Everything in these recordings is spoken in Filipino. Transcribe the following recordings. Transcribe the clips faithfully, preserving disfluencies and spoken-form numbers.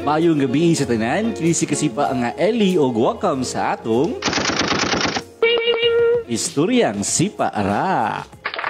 Maayong gabi sa tanan, kini si Kasipa nga Eli o welcome sa atong Istoryang Sipa Ara.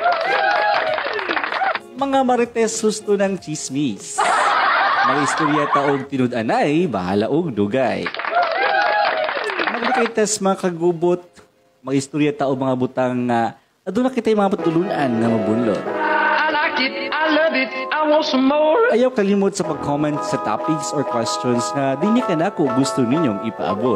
Mga marites susto ng chismis. Mga istorya taog tinud-anay, bahala og dugay. Maglikaitas mga kagubot, mga istorya taog mga butang nga uh, aduna kita'y mga patulunan na mabunlot. I love it, I want some more. Ayaw kalimot sa pag-comment sa topics or questions na di niya ka na kung gusto ninyong ipaabot.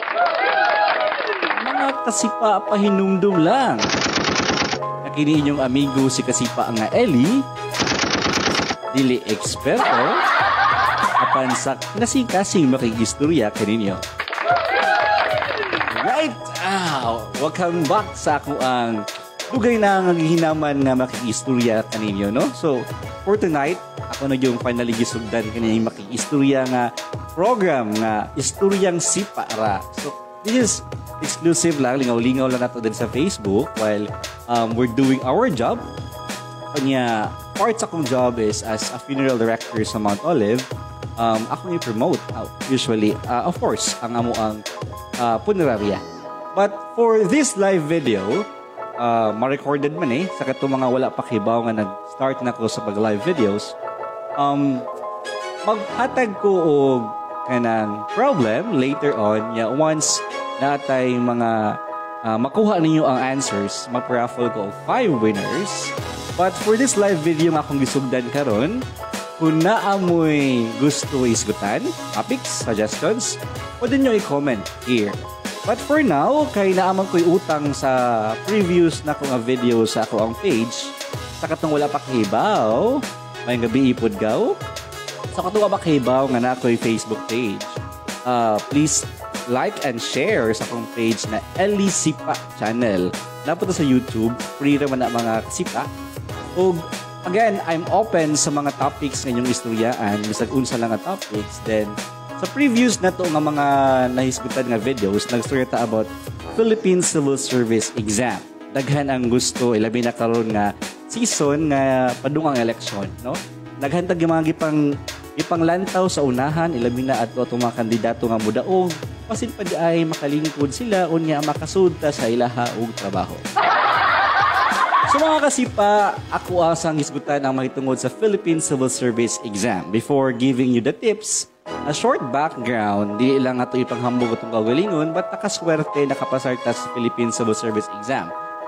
Mga kasipa pahinumdum lang. Nakini inyong amigo si Kasipa nga Eli, dili eksperto, apan sa nasing-kasing makikistorya kaninyo. Right! Ah, welcome back sa ako ang dugay na ang hinaman nga makikistorya kaninyo, no? So, for tonight, ako na yung finally gisugdan kanina makikistorya nga program nga Istoryang Sipa Ara. So, this is exclusive lang, lingaw-lingaw lang nato din sa Facebook while um, we're doing our job. Kanya, part sa akong job is as a funeral director sa Mount Olive. Um, ako i-promote, uh, usually, uh, of course, ang amo ang uh, punerarya. But for this live video, Uh, ma-recorded man eh sa katong mga wala pa kibaw nga nag-start na ko sa pag-live videos, um, maghatag ko og kanang problem later on ya once natay mga uh, makuha ninyo ang answers, mag-raffle ko og five winners. But for this live video nga akong gisugdan karon, kung naamoy gusto isgutan, topics, suggestions, pwede nyo i-comment here. But for now, kay naaman ko'y utang sa previous na kong video sa ako ang page. Sa katong wala pa kahibaw, may gabi ipod gaw. Sa katong wala pa kahibaw nga na ako'y Facebook page. Uh, please like and share sa akong page na Eli Sipa Channel. Napunta sa YouTube, free naman na mga kasipa. O again, I'm open sa mga topics ngayong istoryaan. Bisag unsa lang nga topics, then sa previous na to nga mga nahisgutan nga videos, nag-story ta about Philippine Civil Service Exam. Daghan ang gusto, ilabi na karon nga season nga padungang election, no? Naghantag yung mga gipang gipang lantaw sa unahan, ilabi na ato atong mga kandidato nga mudaog, pasin pa di ay makalingkod sila unya makasudta sa ilaha og trabaho. So mga kasipa, ako ang sang hisgutan ang mahitungod sa Philippine Civil Service Exam. Before giving you the tips, a short background, di lang ato ipanghambog itong kagalingon, but nakaswerte nakapasar ta sa Philippine Civil Service Exam.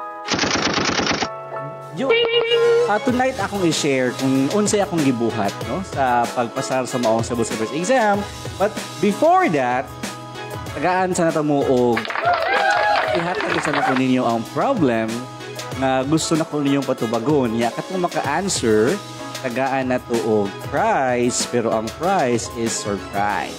Yo, uh, tonight akong i-share kung unsay akong gibuhat, no, sa pagpasar sa maong Civil Service Exam. But before that, tagaan sa natamo og ihatag sa nako ninyo ang problem na gusto na ko ninyong patubagon. Ya, katong maka-answer, tagaan na to og prize, pero ang prize is surprise.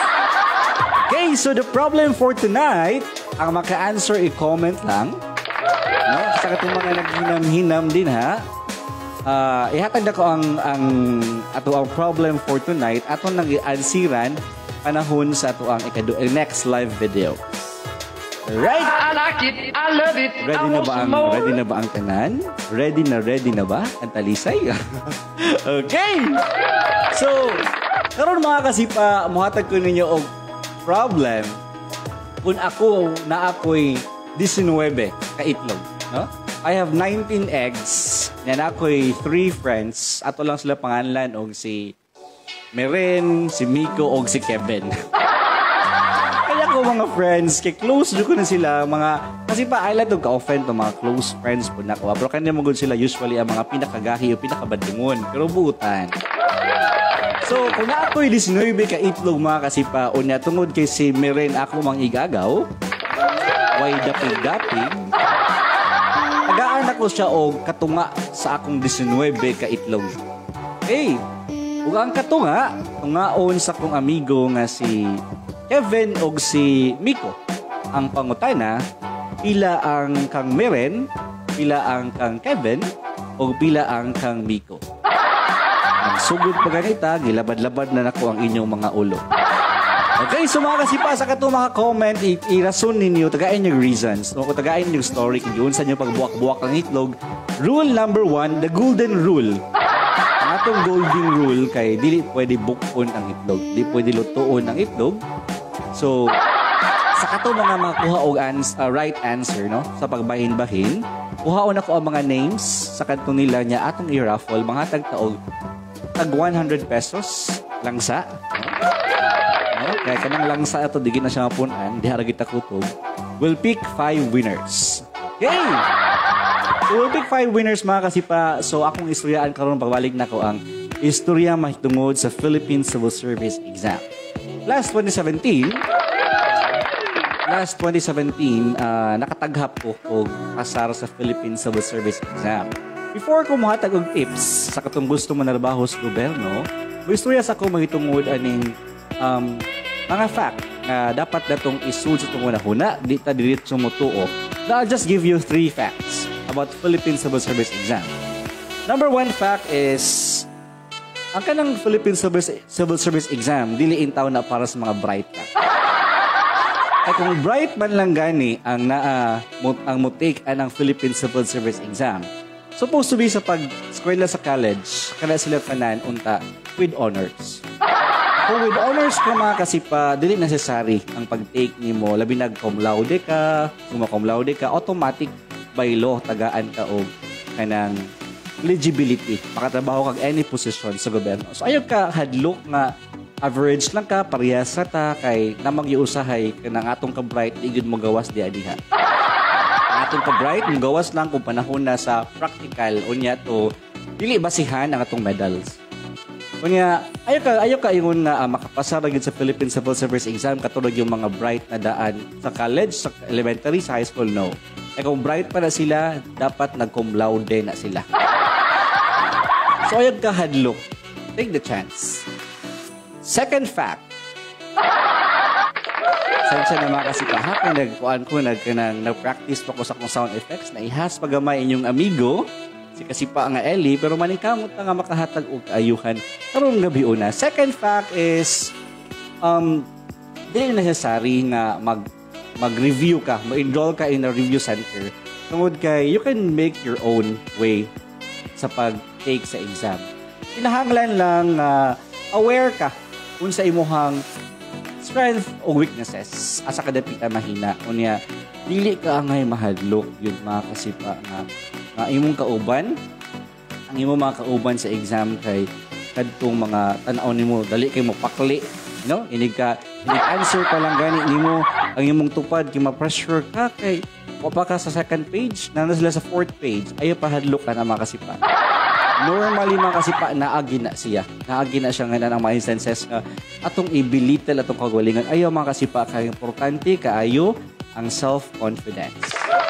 Okay, so the problem for tonight, ang maka-answer, i-comment lang. No? Sa katong mga naghinam-hinam din ha. Uh, ihatag na ko ang, ang ato ang problem for tonight. Ato nang i-ansiran panahon sa ato ang ikadu next live video. Right? I like it, I love it, Ready I na want ba ang some more. ready na ba ang tanan? Ready na ready na ba ang talisay? Okay. So, karon mga kasipa, muhatag ko ninyo og problem kung ako na ako'y nineteen ka itlog, no? I have nineteen eggs. Yan ako'y three friends. Ato lang sila panganlan og si Meren, si Miko og si Kevin. Ko mga friends, kay close ko na sila, mga, kasi pa, I like to ka-offend to mga close friends po na ko. Pero kanina magod sila usually ang mga pinakagahi o pinakabadingon. Pero buutan. So, kung na ako'y nineteen ka itlog mga kasipa, o niya tungod kay si Meren ako mang igagaw, way dapig-dapig, tagaan ako siya o katunga sa akong nineteen ka itlog. Hey, ug ang katunga, tungaon sa akong amigo nga si Kevin og si Miko. Ang pangutana, pila ang kang Meren, pila ang kang Kevin, o pila ang kang Miko. Nagsugod pa ganita, gilabad-labad na nako ang inyong mga ulo. Okay, so mga kasipa, sa katong mga comment, i-rason ninyo, tagain yung reasons. No? Kung tagain yung story, kung yun sa inyo pagbuwak-buwak ang itlog. Rule number one, the golden rule. Atong golden rule kay dili pwede bukon ang itlog. Di pwede lutuon ang itlog. So, sa kato mga makuha og ans uh, right answer no sa pagbahin-bahin, kuhaon ako ang mga names sa kanto nila niya atong i-raffle mga tagtaog tag one hundred pesos langsa. No? Kaya kanang langsa ato digin na siya mapunan, diha ra kita kutob. We'll pick five winners. Yay! So we'll pick five winners mga kasipa. So akong istoryaan karon pagbalik na ko ang istorya mahitungod sa Philippine Civil Service Exam. Last twenty seventeen, last twenty seventeen, uh, nakataghap ko og pasar sa Philippine Civil Service Exam. Before ko muhatag og tips sa katong gusto mo narbaho sa gobyerno, may istorya sa ko mahitungod aning um, mga fact na dapat datong isud sa itong una-huna, di ta diretso mo tuo. I'll just give you three facts about Philippine Civil Service Exam. Number one fact is, ang kanang Philippine Civil, Civil Service Exam, diliin taon na para sa mga bright ka. Ay kung bright man lang gani ang naa uh, ang mutake anang Philippine Civil Service Exam, supposed to be sa pag-eskwela sa college, kada sila tanan unta with honors. Kung with honors ka mga kasipa, dili necessary ang pag-take nimo, labi nag cum laude ka, kung cum laude ka, automatic by law tagaan ka og kanang eligibility makatrabaho kag any position sa gobyerno. So ayo ka hadlok nga average lang ka parehas ra ta kay namang giusahay kanang atong ka bright di gid mo gawas di adiha. Atong ka bright mo gawas lang kung panahon na sa practical unya to dili basihan ang atong medals. Kunya ayo ka ayo ka ingon nga uh, makapasa ra gid sa Philippine Civil Service Exam katulad yung mga bright na daan sa college, sa elementary, sa high school, no. Eh kung bright pa na sila, dapat nag-cum laude na sila. So ayun ka hadlok. Take the chance. Second fact. Sensya na mga kasi kahapon nagkuan ko nag kanang nag-practice pa ko sa kong sound effects na ihas pagamay inyong amigo si Kasipa nga Eli pero maningkamot na nga makahatag og ayuhan karong gabi una. Second fact is um dili necessary nga mag mag-review ka, mag-enroll ka in a review center. Tungod kay you can make your own way sa pag-take sa exam. Kinahanglan lang uh, aware ka kung sa imuhang strength o weaknesses asa ka dapita mahina. Unya dili ka angay mahadlok yun mga kasipa nga nga imong kauban ang imong mga kauban sa exam kay kadtong mga tan-aw nimo dali kay mo pakli no inig ka inig answer pa lang gani nimo ang imong tupad kay ma-pressure ka kay wa pa ka sa second page na sila sa fourth page ayo pa hadlok ka na mga kasipa. Normally mga kasipa naagi na siya naagi na siya nga ng mga instances nga atong i-belittle atong kagalingan ayo mga kasipa kay importante kaayo ang self-confidence.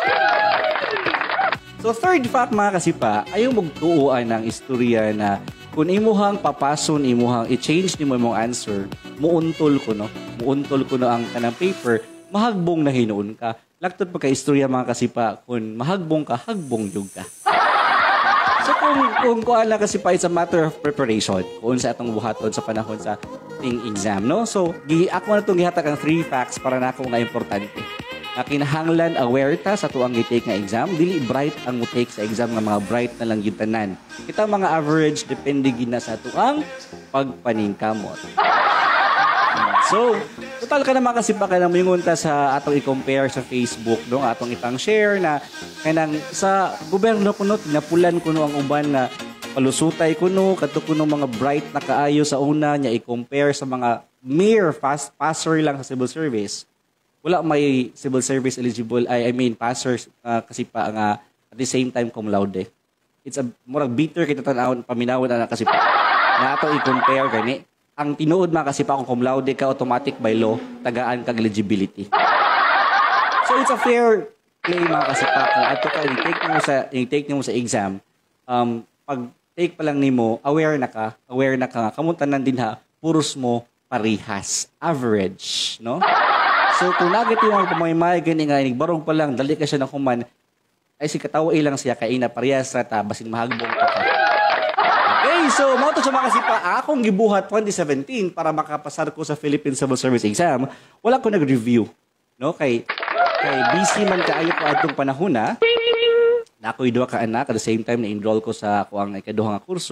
So third fact mga kasipa, ayaw magtuuan ng istorya na kung imuhang papason, imuhang i-change nimo imong answer, muuntol ko no, muuntol ko no ang kanang paper, mahagbong na hinuon ka. Lagtod pa ka istorya mga kasipa, kung mahagbong ka, hagbong yug ka. So kung kung kuan lang kasipa, it's a matter of preparation kung sa atong buhaton sa panahon sa ting exam, no? So gi ako na itong gihatag ang three facts para na ako nga importante. Na kinahanglan aware ta sa tuang i-take nga exam, dili bright ang mo-take sa exam nga mga bright na lang yung tanan. Kita mga average depende gina sa tuang pagpaningkamot. So, total ka naman kasi pa ka nang mingunta sa atong i-compare sa Facebook, no? Atong itang share na kanang sa gobyerno kuno tinapulan kuno ang uban na palusutay kuno kadto kuno mga bright na kaayo sa una nya i-compare sa mga mere fast passer lang sa civil service. Wala may civil service eligible, I, I mean, passers uh, kasi pa nga at the same time cum laude. It's a murag bitter kita tanawon paminawon ana kasi pa. Na ato i-compare gani. Ang tinuod man kasi pa kung cum laude ka automatic by law tagaan kag eligibility. So it's a fair play mga kasi pa kung ato ka i-take nimo sa i-take nimo sa exam. Um pag take pa lang nimo, aware na ka, aware na ka. Kamuntanan din ha, puros mo parihas, average, no? So kung negative ang pamaymay gani nga barong pa lang dali ka siya na kuman ay si katawa ilang siya kay na parehas ra ta basin mahagbong ka. Okay, so mao to sa mga kasipa akong gibuhat twenty seventeen para makapasar ko sa Philippine Civil Service Exam. Wala ko nag-review, no? Kay kay busy man kaayo ko adtong panahon na. Na ako'y duha ka anak at the same time na enroll ko sa ako ang ikaduha nga kurso.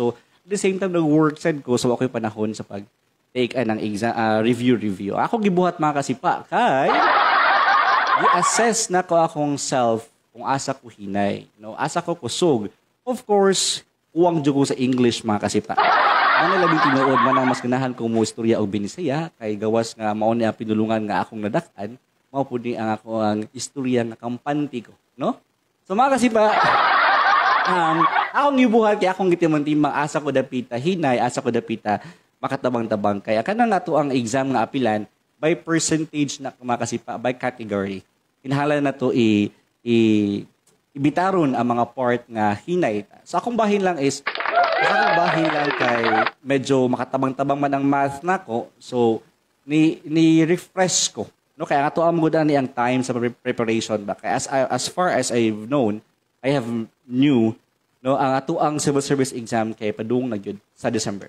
At the same time, nag-work sad ko, so ako'y panahon sa pag-take uh, ng exam, uh, review-review. Ako gibuhat mga kasipa, kay i-assess na ko akong self kung asa ko hinay. No? Asa ko kusog. Of course, uwang jugo sa English mga kasipa. Ano labing tinuod man ang mas ganahan kong mo istorya o binisaya, kay gawas nga mao ni ang pinulungan nga akong nadak-an, mao po ni ang ako ang istorya nga kampante ko. No? So mga kasipa, um, akong gibuhat kay akong gitimang-timang asa ko dapita hinay, asa ko dapita makatabang-tabang. Kaya kanang nato ang exam nga apilan by percentage na mga kasipa, by category. Kinahanglan na to i, i ibitaron ang mga part nga hinay. Sa akong bahin lang is, sa akong bahin lang kay medyo makatabang-tabang man ang math na ko, so ni ni-refresh ko. No, kaya ato ang good ni ang time sa preparation ba. Kaya as I, as far as I've known, I have knew no ang ato ang civil service exam kay padung na gyud sa December.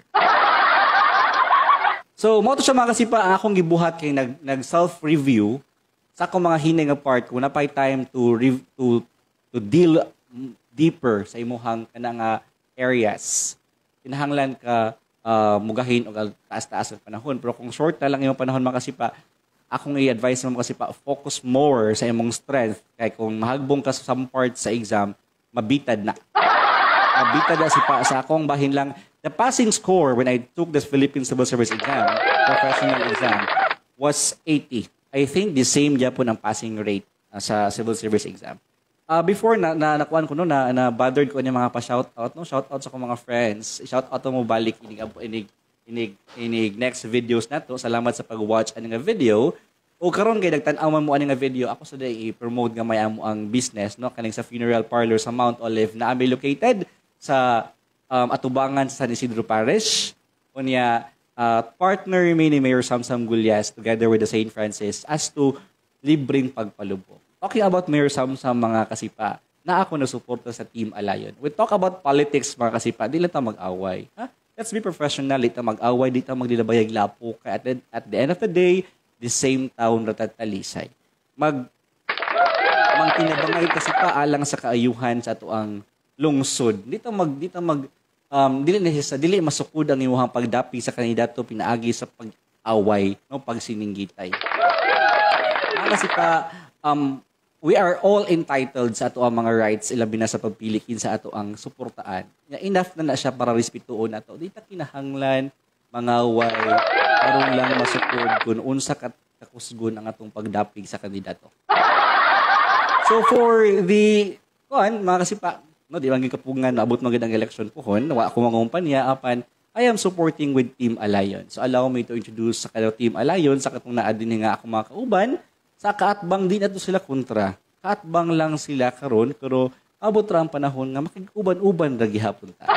So mo to siya mga kasipa ang akong gibuhat kay nag, nag self-review sa akong mga hinay nga part ko na pay time to re, to to deal deeper sa imuhang kanang uh, areas. Kinahanglan ka uh, mugahin o taas-taas ang panahon. Pero kung short na lang yung panahon mga kasipa, akong i-advise mo mga kasipa, focus more sa imong strength. Kaya kung mahagbong ka sa some parts sa exam, mabitad na. Mabitad na sipa sa akong bahin lang. The passing score when I took the Philippine Civil Service exam, professional exam, was eighty. I think the same Japon ang passing rate uh, sa civil service exam. Uh, before na, na nakuan ko no na, na bothered ko niya mga pa-shoutout no, shoutout sa akong mga friends. I-shoutout mo balik inig inig inig inig next videos nato. Salamat sa pag-watch ani nga video. O karon kay nagtan-aw man mo ani nga video, ako sa day i-promote nga may amo ang business no kaning sa funeral parlor sa Mount Olive na ami located sa um, Atubangan sa San Isidro Parish. Unya uh, partner mi ni Mayor Samsam Gulyas together with the Saint Francis as to libreng pagpalubok. Talking about Mayor Samsam mga kasipa, na ako nasuporta sa Team Alayon. We talk about politics mga kasipa, di lang ta mag-away. Ha? Let's be professional, di ta mag-away, di ta magdilabayag lapo. Kaya at the, at the end of the day, the same town ratatalisay. Mag mangkinabangay kasipa alang sa kaayuhan sa ato ang lungsod. Di ta mag di ta mag um, dili necessary, dili masukod ang imuhang pagdapi sa kandidato pinaagi sa pag-away, no, pagsininggitay. Kasi pa um we are all entitled sa ato ang mga rights ilabi na sa pagpilikin sa ato ang suportaan. Ya enough na na siya para respetuon nato. Di ta kinahanglan mangaway aron lang masukod kun unsa ka kakusgon ang atong pagdapig sa kandidato. So for the kuan mga kasipa, no, di man gyud kapungan naabot man gyud ang election pohon, wa ako mga kumpanya apan I am supporting with Team Alayon. So allow me to introduce sa kanang Team Alayon sa katong naa dinhi nga ako mga kauban. Sa kaatbang din ato sila kontra. Kaatbang lang sila karon pero abot ra ang panahon nga makig-uban-uban ra gihapon ta.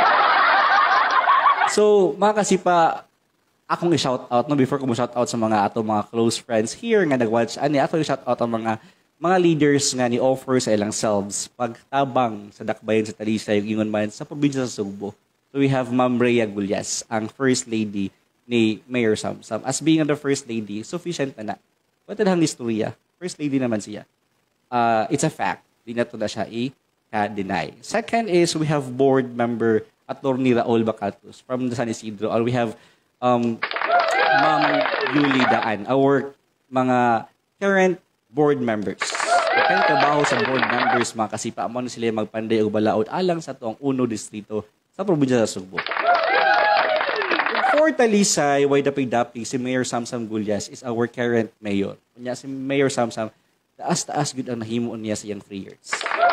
So, mga kasipa, akong i-shout out no before ko mo shout out sa mga ato mga close friends here nga nag-watch ani ato i-shout out ang mga mga leaders nga ni offer sa ilang selves pagtabang sa dakbayan sa Talisay ug ingon man sa probinsya sa Sugbo. So we have Ma'am Rhea Gulyas, ang first lady ni Mayor Samsam. As being the first lady, sufficient na na. What ang istorya? First lady naman siya. Uh, it's a fact. Di na ito na siya i-deny. Second is we have board member Attorney Raul Bacatus from the San Isidro. Or we have um, Ma'am Yuli Daan, our mga current board members. Kaya trabaho sa board members, mga kasipa, mo na sila magpanday o balaod alang sa tuang uno distrito sa probinsya sa Sugbo. For Talisay, way dapig-dapig, si Mayor Samsam Gulyas is our current mayor. Kunya si Mayor Samsam, taas-taas gud ang nahimo niya sa iyang three years.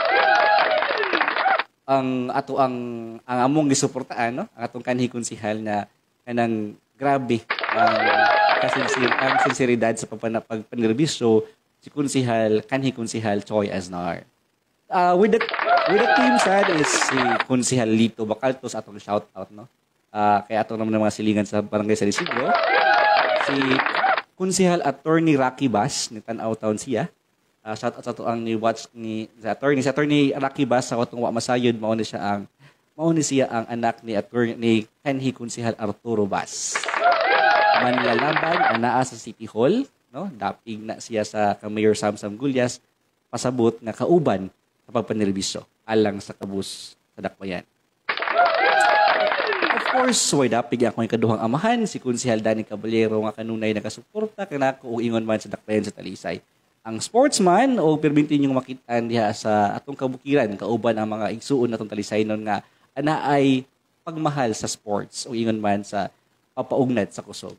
Ang ato ang ang among gisuportaan, no? Ang atong kanhi konsehal na kanang grabe ang kasinsir ang sinseridad sa pagpanerbisyo si konsehal kanhi konsehal Choy Aznar. Uh, with the with the team sad is si konsehal Lito Bacaltos atong shout out, no? Uh, kaya ato naman ng mga silingan sa barangay San Isidro. Si konsehal Attorney Rocky Bass ni Tanaw Town siya. Uh, shout out sa to ang ni watch ni sa attorney sa attorney Rocky Bass sa watong wa masayod mao ni siya ang mao ni siya ang anak ni attorney ni kanhi konsehal Arturo Bass. Manlalaban anaa sa City Hall, no? Dapig na siya sa ka Mayor Samsam Gulyas pasabot nga kauban sa pagpanerbisyo alang sa kabus sa dakbayan. Of course, way dapig ako yung kaduhang amahan, si Konsehal Danny Caballero nga kanunay nakasuporta kanako og ingon man sa dakbayan sa Talisay. Ang sportsman o permintin yung makitaan diha sa atong kabukiran kauban ang mga igsuon natong Talisaynon nga ana ay pagmahal sa sports o ingon man sa papaugnat sa kusog.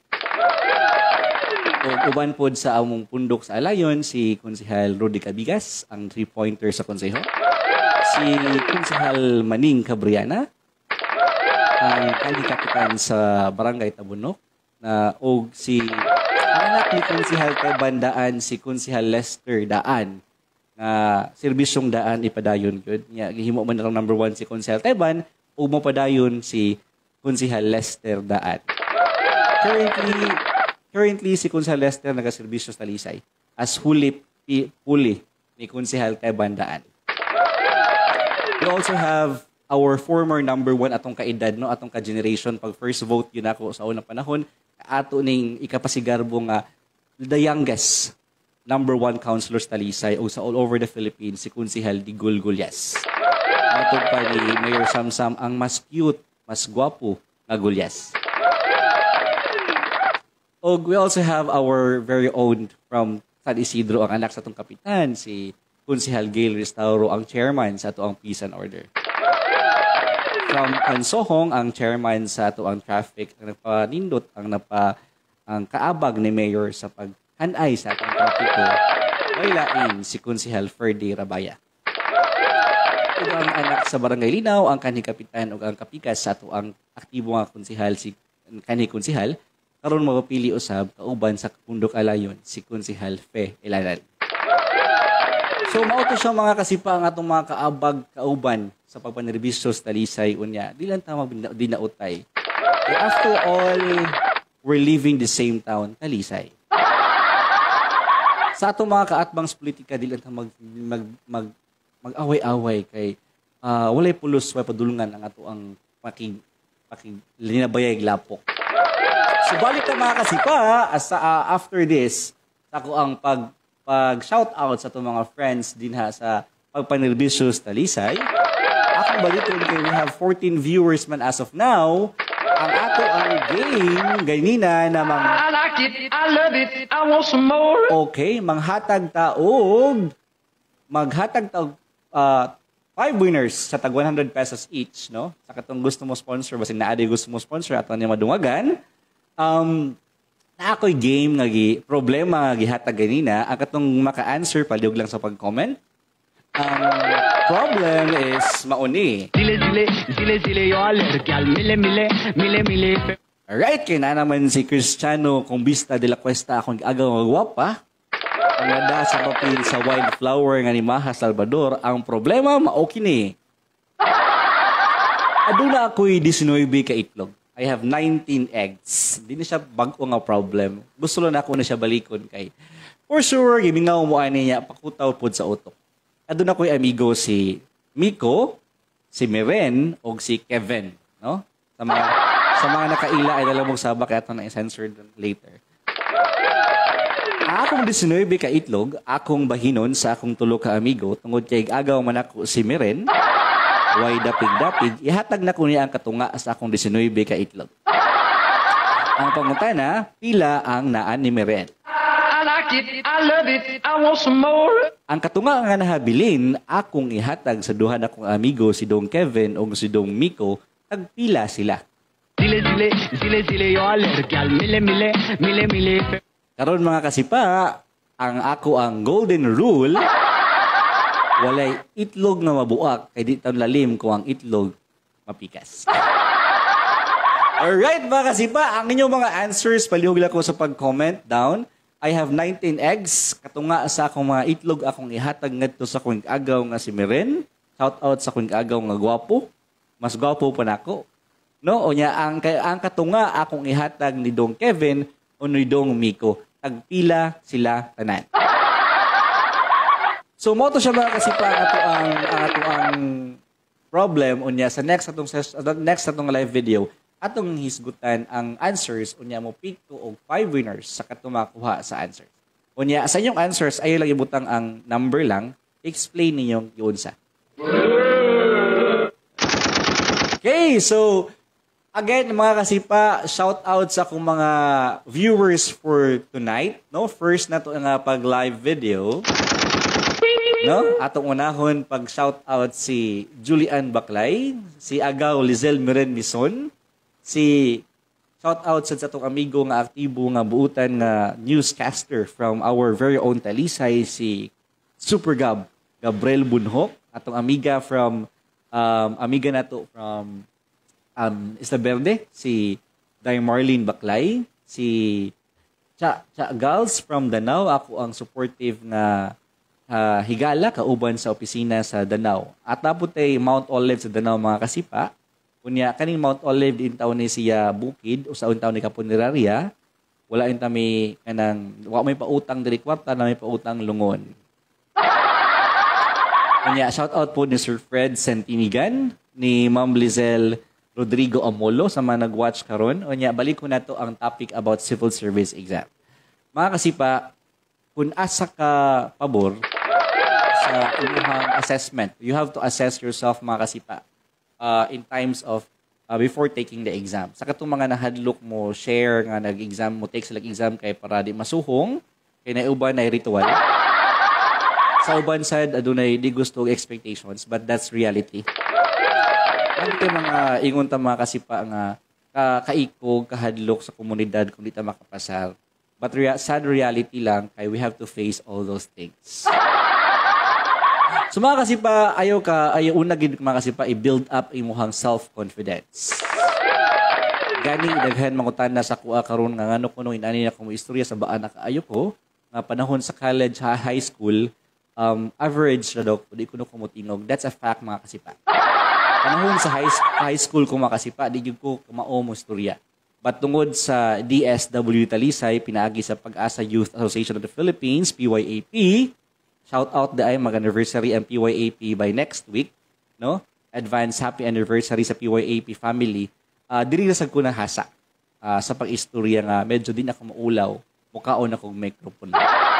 O uban pod sa among pundok sa Alayon si Konsehal Rudy Cabigas, ang three-pointer sa konseho. Si Konsehal Maning Cabriana, ang kanhi-kapitan sa Barangay Tabunok, na og si anak ni Konsehal Teban Daan, si Konsehal Lester Daan, nga serbisyong daan ipadayon gyud. Nya gihimo man ang number one si Konsehal Teban, ug mo padayon si Konsehal Lester Daan. Currently, currently si Konsehal Lester nagaserbisyo sa Talisay as huli puli ni Konsehal Teban Daan. We also have our former number one atong kaedad, no, atong ka-generation, pag first vote yun ako sa unang panahon, ato ning ikapasigarbo nga the youngest number one councilor sa Talisay o sa all over the Philippines, si Konsehal Digul Gulyas. Matod pa ni Mayor Samsam ang mas cute, mas gwapo nga Gulyas. O we also have our very own from San Isidro, ang anak sa atong kapitan, si Konsehal Gail Restauro, ang chairman sa ato ang Peace and Order. From Ansohong, ang chairman sa ato ang traffic, ang nagpanindot, ang napa ang kaabag ni Mayor sa paghanay sa atong trapiko, ay lain si Konsehal Ferdy Rabaya. Ug ang anak sa Barangay Linaw, ang kanhi kapitan ug ang kapikas sa ato ang aktibo nga konsehal, si kanhi konsehal, karon mapapili usab kauban sa Pundok Alayon, si Konsehal Fe Ilanan. So mao to siya mga kasipa ang atong mga kaabag kauban sa pagpanerbisyo sa Talisay unya. Di lang ta magdinautay. Eh, after all, we're living the same town, Talisay. Sa atong mga kaatbang sa politika, di lang ta mag, mag, mag, mag-away-away kay uh, walay pulos, walay padulungan ang ato ang pakig, pakig linabayay glapok. So balik ka mga kasipa, as, uh, after this, ako ang pag pag shout out sa itong mga friends din ha sa pagpanerbisyo sa Talisay. Akong baliton kay we have fourteen viewers man as of now. Ang ato ang game ganina na mang I like it, I love it, I want some more. okay, manghatag taog maghatag taog uh, five winners sa tag one hundred pesos each, no? Sa katong gusto mo sponsor, basig naa day gusto mo sponsor ato niya madungagan. Um na ako'y game nga gi problema nga gihatag ganina, ang katong maka-answer palihog lang sa pag-comment. Ang problem is mauni. Zile zile, zile zile yo alergial, mile mile, mile mile. Alright, kaya na naman si Cristiano Combista de la Cuesta akong agaw nga gwapa. Ang nada sa papel sa wildflower nga ni Maha Salvador, ang problema mao kini. Aduna ako'y nineteen ka itlog. I have nineteen eggs. Di na siya bag-o nga problem. Gusto lang ako na siya balikon kay. For sure, gimingaw mo ani niya, pakutaw po sa utok. Adun ako'y amigo si Miko, si Miren, o si Kevin. No? Sa mga, sa mga nakaila ay dalamog sabak kaya ito na i-censored later. Akong nineteen ka itlog, akong bahinon sa akong tulo ka amigo, tungod kay agaw man ako si Miren, way dapig-dapig, ihatag na ko niya ang katunga sa akong nineteen ka itlog. Ang pangutana, pila ang naan ni Miren? I like it, I love it, I want some more. Ang katunga nga nahabilin, akong ihatag sa duha na kong amigo, si Dong Kevin o si Dong Miko, tagpila sila. Zile zile, zile zile yo alergial, mile mile, mile mile. Karon mga kasipa, ang ako ang golden rule, walay itlog nga mabuak, kay di taon lalim ko ang itlog mapikas. Alright mga kasipa, ang inyong mga answers, palihog lang ko sa pag-comment down. I have nineteen eggs, katunga sa akong mga itlog, akong ihatag ngadto sa kuwing agaw nga si Miren. Shout out sa kuwing agaw nga gwapo. Mas gwapo pa nako. No, o nya ang ang katunga akong ihatag ni Dong Kevin o ni Dong Miko. Tagpila sila tanan. So mo to siya mga kasipa ang ato ang, ang ato ang problem unya sa next atong next atong live video atong hisgutan ang answers unya mo pick to og five winners sa katong makuha sa answers. Unya sa inyong answers ayo lang ibutang ang number lang, explain ninyong giunsa. Okay, so Again, mga kasipa, shout out sa akong mga viewers for tonight. No, first na to nga pag live video. No, atong unahon pag shout out si Julian Baclay, si Agaw Lizel Miren Mison, si shout out sa atong amigo nga aktibo nga buutan nga newscaster from our very own Talisay, si Super Gab Gabriel Bunhok, atong amiga from um, amiga nato from Um, Isla Verde, si Day Marlene Baclay, si Cha, Cha Gals from Danau, ako ang supportive nga uh, higala, kauban sa opisina sa Danau. At naputay Mount Olive sa Danau mga kasipa, kunya kaning Mount Olive din taon ni siya bukid, o sa taon ni Kapuneraria, wala yung tami kanang, wala may pautang diri kwarta, na may pautang lungon. Kunya, shout out po ni Sir Fred Santinigan, ni Ma'am Lizelle Rodrigo Amolo sa mga nag-watch karon. O niya, balik ko na to ang topic about civil service exam. Mga kasipa, kung asa ka pabor sa inyong assessment, you have to assess yourself, mga kasipa, uh, in times of, uh, before taking the exam. Sa katong mga nahadlok mo, share nga nag-exam mo, take sila exam kay para di masuhong, kay nauban na ritual. Sa uban side, adunay di gusto expectations, but that's reality. Ano kayo mga ingon ta mga kasipa nga ka, kaikog, kahadlok sa komunidad kung di ta makapasar. But rea- sad reality lang kay we have to face all those things. So mga kasipa, ayaw ka, ayaw una gid mga kasipa, i-build up imuhang self-confidence. Gani daghan mangutan na sa kuha karon nga ngano kuno inani na kung istorya sa baan na kaayo ko nga panahon sa college, high school, um, average na daw, di kuno kumutingog. That's a fact mga kasipa. Panahon sa high, high school ko makasipa, di ko kumao mo istorya. But tungod sa D S W Talisay, pinaagi sa Pag-asa Youth Association of the Philippines, P Y A P, shout out da ay mag-anniversary ang P Y A P by next week, no? Advance happy anniversary sa P Y A P family. Uh, diri na sad ko nahasa uh, sa pag-istorya nga medyo din ako maulaw, mukaon akong microphone.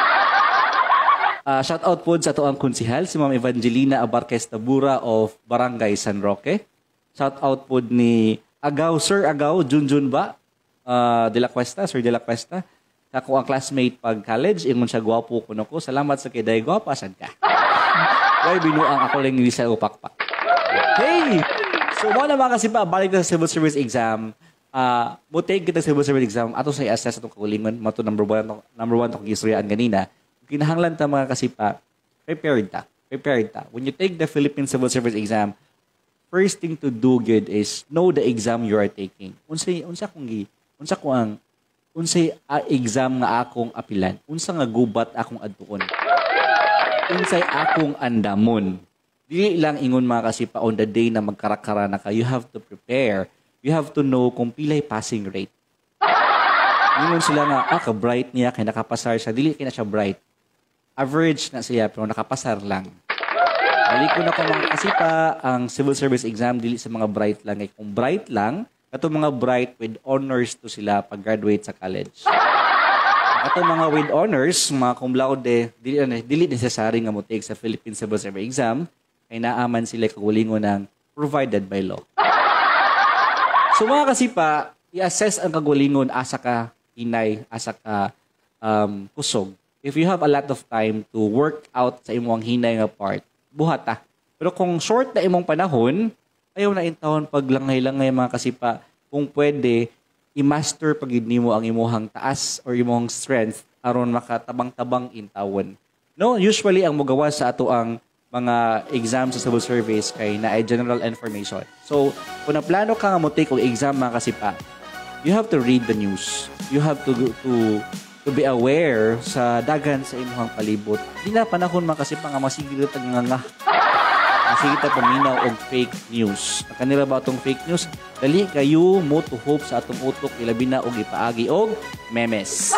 Uh, shout out po sa to ang konsihal, si Ma'am Evangelina Abarquez Tabura of Barangay San Roque. Shout out po ni Agaw, Sir Agaw, Junjun ba? Uh, de la Cuesta, Sir de la Cuesta. Ako ang classmate pag college, ingon siya gwapo ko ko. Salamat sa kiday, gwapa, sad ka. Kaya binuang ako lang hindi sa upakpak. Hey! So, mga naman kasi pa, balik na sa civil service exam. Uh, mo take kita sa civil service exam, ato sa i-assess itong kagulingon, mato number one, number one itong istoryaan ganina. Kinahanglan ta mga kasipa, prepared ta. Prepared ta. When you take the Philippine Civil Service exam, first thing to do good is know the exam you are taking. Unsay unsa kung gi, unsa ko ang unsay uh, exam nga akong apilan. Unsa nga gubat akong adtuon. Unsay akong andamon. Dili lang ingon mga kasipa on the day na magkarakara na ka, you have to prepare. You have to know kung pilay passing rate. Ingon sila nga, ah, ka-bright niya, kaya nakapasar siya. Dili kaya na siya bright. Average na siya, pero nakapasar lang. Balik ko na ko mga kasipa, ang civil service exam, dili sa mga bright lang. Eh, kung bright lang, ito mga bright with honors to sila pag-graduate sa college. Ito mga with honors, mga cum laude, dili, dili necessary nga mo take sa Philippine Civil Service exam, ay naaman sila kagulingon ng provided by law. So mga kasipa, i-assess ang kagulingon asa ka hinay, asa ka um, kusog. If you have a lot of time to work out sa imong hinay nga part, buhata. Pero kung short na imong panahon, ayaw na intawon paglangay-langay mga kasipa, kung pwede, i-master pagid nimo ang imong taas or imong strength aron makatabang-tabang intawon. No, usually ang mogawa sa ato ang mga exams sa civil service kay naay general information. So, kung naplano ka nga mo take og exam mga kasipa, you have to read the news. You have to to to be aware sa dagan sa imong palibot. Di na panahon mga kasipa nga masigilot nga nga. Masigilot ta paminaw og fake news. Kanila ba atong fake news? Dali kayo mo to hope sa atong utok ilabi na og ipaagi og memes.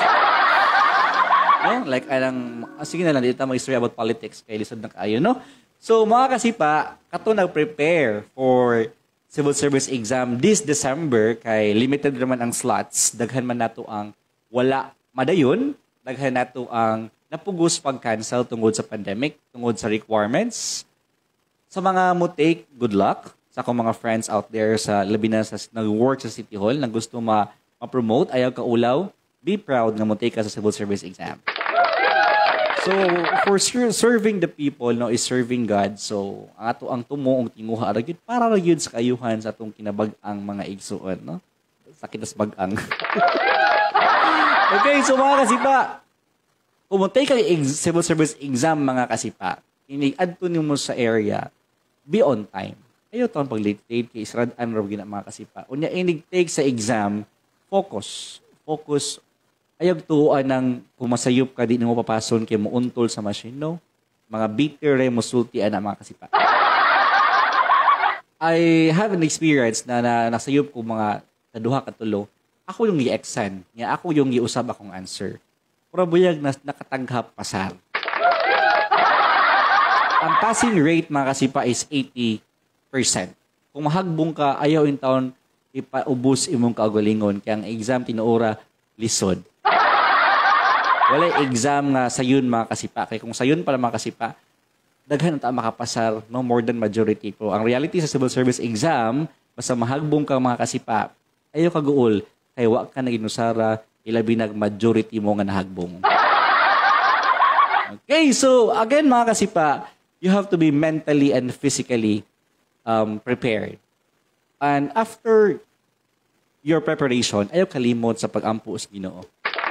No? Like, alang, ah, sige na lang, dito mo history about politics kay lisod na kaayo, no? So, mga kasipa, kato nag-prepare for civil service exam this December kay limited naman ang slots. Daghan man nato ang wala madayon. Daghan nato ang napugos pag-cancel tungod sa pandemic, tungod sa requirements. Sa mga mo take, good luck. Sa sa akong mga friends out there sa labi na sa nag-work sa City Hall na gusto ma ma-promote, ayaw ka ulaw, be proud na mo take ka sa civil service exam. So, for ser- serving the people, no, is serving God. So, ang ato ang tumo, ang tinguha, aragid, para aragid sa kayuhan sa atong kinabag-ang mga igsuon, no? Sakit as bag-ang. Okay, so mga kasipa, kung mo take ka ex- civil service exam, mga kasipa, inig-adto mo sa area, be on time. Ayaw taon pag late-late, kay israd an mga kasipa. Unya, inig-take sa exam, focus. Focus. Ayag tuuan ng pumasayop ka, di mo papason kay mo untol sa machine, no? Mga bitter, mo sultian na mga kasipa. I have an experience na, na nasayop ko mga kaduha katulo. Ako yung i-exam. Nga ako yung i-usab akong answer. Pero buyag na nakataghap pasar. Ang passing rate, mga kasipa, is eighty percent. Kung mahagbong ka, ayaw in taon, ipaubos imong kaugalingon kaya ang exam tinuora lisod. Wala exam nga sayon mga kasipa. Kaya kung sayon pala mga kasipa, daghan ta makapasar no more than majority po. Ang reality sa civil service exam, basta mahagbong ka mga kasipa, ayo ka guol kay wa ka na inusara ilabi nag majority mo nga nahagbong. Okay, so again mga kasipa, you have to be mentally and physically um, prepared. And after your preparation, ayaw kalimot sa pag-ampo sa Ginoo.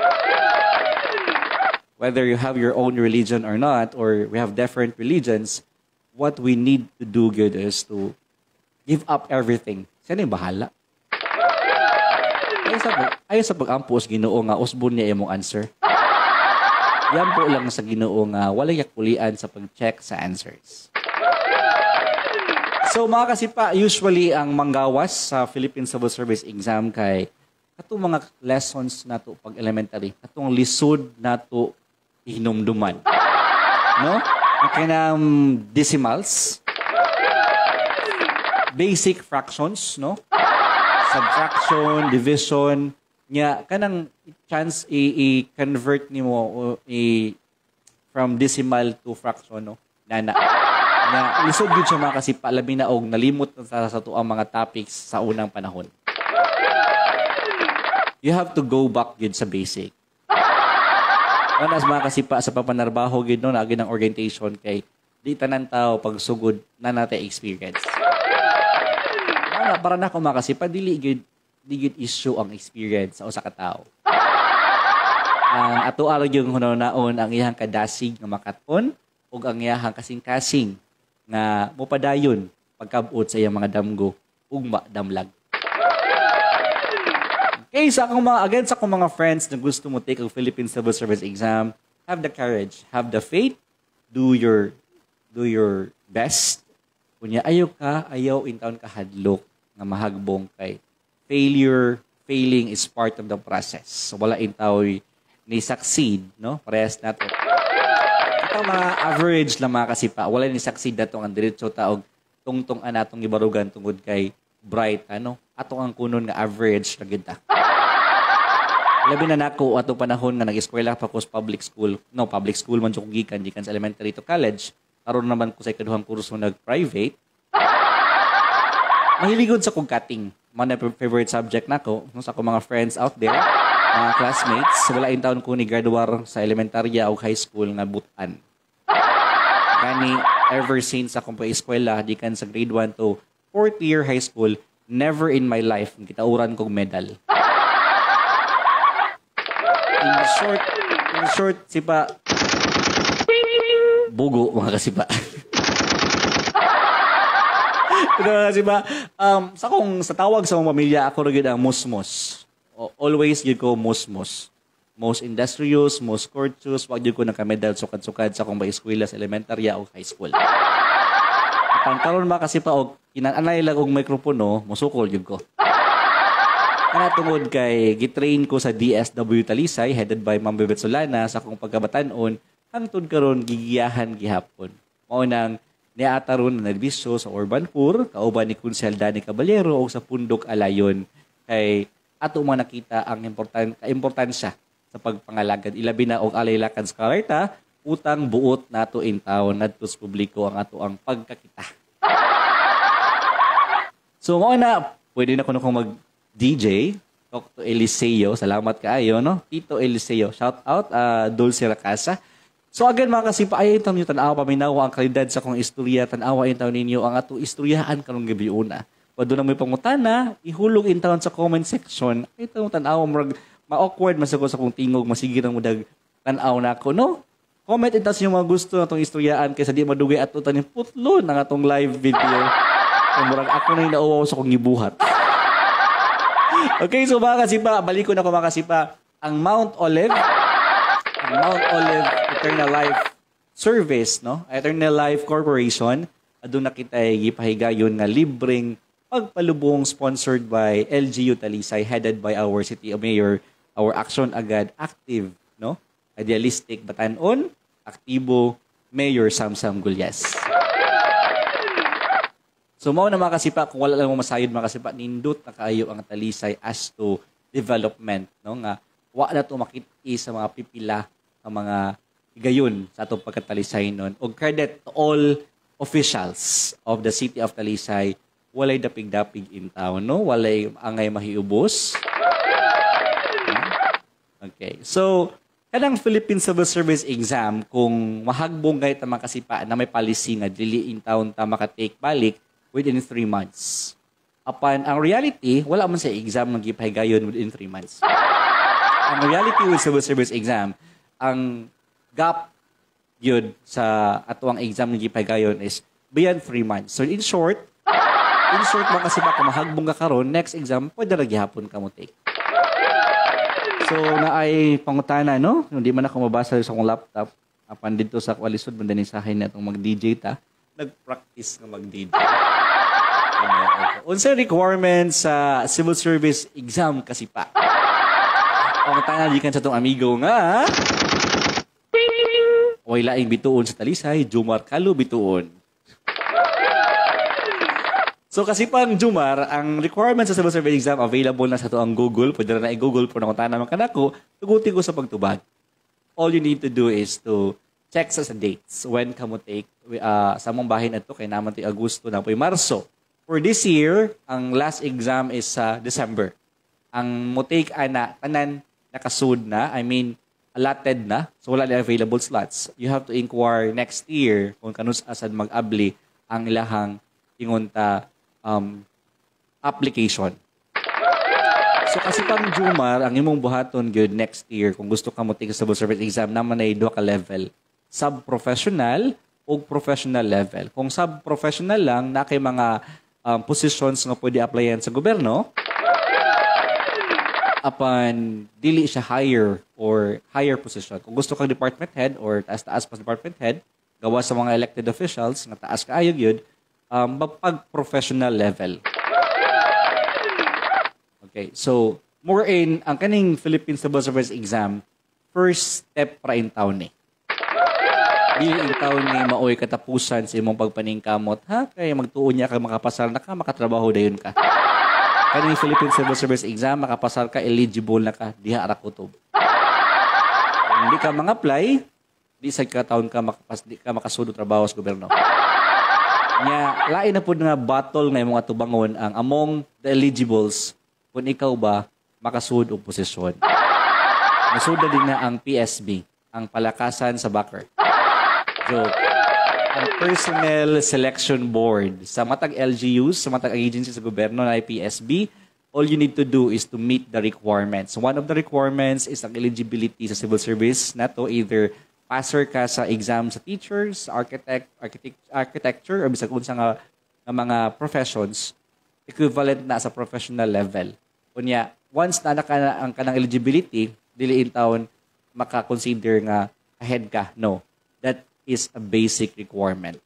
Whether you have your own religion or not, or we have different religions, what we need to do good is to give up everything. Sino yung bahala? Ayaw sa, ayaw sa pag-ampo sa Ginoo nga, usbon niya imong answer. Yan po lang sa Ginoo nga, wala yakulian sa pag-check sa answers. So mga kasipa, usually ang manggawas sa Philippine Civil Service exam kay katong mga lessons nato pag elementary, katong lisod nato hinumduman. No? Ang kanang decimals, basic fractions, no? Subtraction, division, nya kanang chance i-convert nimo o i from decimal to fraction, no? Nana. Na lisod yun siya mga kasipa, labi na og nalimot na sa, sa tuang mga topics sa unang panahon. You have to go back yun sa basic. Manas mga kasipa sa papanarbaho yun no, naging ng orientation kay di tanan tao pagsugod na natin experience. Para, para na ako mga kasipa, dili gid di gid issue ang experience sa usa ka tawo. Ang ato araw yung hunahunahon ang iyang kadasig nga makaton ug ang iyang kasing-kasing nga mopadayon pagkabot sa iyang mga damgo ugma damlag. Okay, sa akong mga again sa akong mga friends na gusto mo take ang Philippine Civil Service exam, have the courage, have the faith, do your do your best. Kunya ayaw ka, ayaw in taon ka hadlok nga mahagbong kay failure, failing is part of the process. So wala in taoy ni succeed, no? Parehas nato. Ito mga average lang mga kasipa. Wala ni succeed na itong ang diretso taog tungtong anatong ibarugan tungod kay bright, ano? Atong ang kunon nga average na kita. Labi na nako ato panahon nga nag-eskwela pa ko sa public school. No, public school man kung gikan, gikan sa elementary to college. Karon naman ko sa ikaduhang kurso nag-private. Mahiligod sa kong cutting. Mga favorite subject nako, no, sa akong mga friends out there. Mga classmates, wala in taon ko ni graduar sa elementarya o high school nga butan. Gani, ever since akong pa-eskwela, di kan sa grade one to fourth year high school, never in my life kitauran kong medal. In short, in short, sipa, bugo mga kasipa. Ito mga kasipa, um, sa kong sa tawag sa mga pamilya, ako rin ang musmos. Always yun ko musmos. Most industrious, most courteous, wag yun ko nakamedal sukad-sukad sa kong ba-eskwela sa elementarya o high school. Pangkaroon ba kasi pa og kinananay lang og mikropono, musukol yun ko. Kana tungod kay gitrain ko sa D S W Talisay, headed by Ma'am Bebet Solana sa akong pagkabatanon, hangtod karon gigiyahan gihapon. Mao nang niata ron na nerbisyo sa Urban Poor, kauban ni Kunsel Danny Caballero o sa Pundok Alayon kay ato mga nakita ang important kaimportansya sa pagpangalagad ilabi na og alaylakan sa karta utang buot nato in town ngadto sa publiko ang ato ang pagkakita. So, mo na, pwede na kuno kong mag-D J. Talk to Eliseo. Salamat kaayo, no? Tito Eliseo. Shout out, uh, Dulce Racasa. So, again, mga kasipa, ayaw ito nyo, tanawa, paminawa ang kalidad sa kong istorya, tanawa ito ninyo, ang ato istoryahan kanong gabi una. Pwede na may pangutana, ihulog in town sa comment section. Ito, tanawa, ma-awkward, masagot sa kong tingog, masigir ang mudag tanaw na ako, no? Comment in town sa mga gusto na itong istoryaan kaysa di madugay at utan yung putlo ng atong live video. Murag ako na yung nauwaw sa kong ibuhat. Okay, so mga kasipa, balik ko na ko mga kasipa. Ang Mount Olive, ang Mount Olive Eternal Life Service, no? Eternal Life Corporation, doon na kita ipahigayon nga libreng pagpalubong sponsored by L G U Talisay, headed by our City Mayor, our Action Agad Active, no? Idealistic Batanon, aktibo Mayor Samsam Gulyas. So, mao na mga kasipa, kung wala lang mo masayod mga kasipa, nindot na kaayo ang Talisay as to development, no? Nga, wa na ito makiti sa mga pipila, ang mga higayon sa atong pagkatalisay nun. O credit to all officials of the City of Talisay, walay dapig-dapig in town, no? Walay angay mahiubos. Okay. So, kanang Philippine Civil Service exam, kung mahagbong kahit mga kasipa na may policy nga dili in town ta maka-take balik within three months. Apan, ang reality, wala man sa exam ng gipahigayon within three months. Ang reality with Civil Service exam, ang gap yun sa atuang exam ng gipahigayon is beyond three months. So, in short, in short, mga kasipa, kung mahagbong ka karon, next exam, pwede na gihapon ka mo take. So, na ay pangutana, no? Hindi man ako mabasa sa akong laptop. Apan dito sa kwalisod, mandanin sa akin na itong mag-D J ta. Nag-practice nga mag-D J. Okay. Unsa requirements sa civil service exam kasi pa? Pangutana gikan sa itong amigo nga, way laing bituon sa Talisay, Jumar Kalu bituon. So kasi pang Jumar, ang requirements sa civil service exam available na sa to ang Google. Pwede na i-Google po na kung tanan naman kanako, tugutin ko sa pagtubag. All you need to do is to check sa, sa dates when ka mo take uh, sa mong bahin ato kay naman ti Agosto na po Marso. For this year, ang last exam is sa uh, December. Ang mo take ana tanan nakasud na, I mean allotted na, so wala na available slots. You have to inquire next year kung kanus asad mag-abli ang ilahang ingunta um, application. So kasi pang Jumar, ang imong buhaton good next year kung gusto ka mo take sa civil service exam naman ay duha ka level, sub-professional o professional level. Kung sub-professional lang, na kay mga um, positions nga pwede applyan sa gobyerno, apan dili siya higher or higher position. Kung gusto kang department head or taas-taas pa department head, gawa sa mga elected officials, nga taas kaayog yun, um, pag-professional level. Okay, so, more in, ang kaning Philippine Civil Service exam, first step para in town eh. Dili in town ni maoy katapusan sa imong pagpaningkamot, ha? Kaya magtuon niya ka makapasar na ka, makatrabaho dayon ka. Kaning Philippine Civil Service exam, makapasar ka, eligible na ka, diha ara kutob. Kung hindi ka mang-apply, di sa kataon ka, makapas, di ka makasudo trabaho sa gobyerno. Nya, lain na po nga battle nga imong atubangon ang among the eligibles kung ikaw ba makasud og posisyon. Masuda din na ang P S B, ang palakasan sa backer. Joke. Ang Personnel Selection Board sa matag L G Us, sa matag agency sa gobyerno na P S B, all you need to do is to meet the requirements. One of the requirements is ang eligibility sa civil service na to, either passer ka sa exam sa teachers, architect, architect architecture, o bisag unsa nga, nga mga professions, equivalent na sa professional level. Kunya, once na naka ang kanang eligibility, dili in town maka-consider nga ahead ka. No. That is a basic requirement.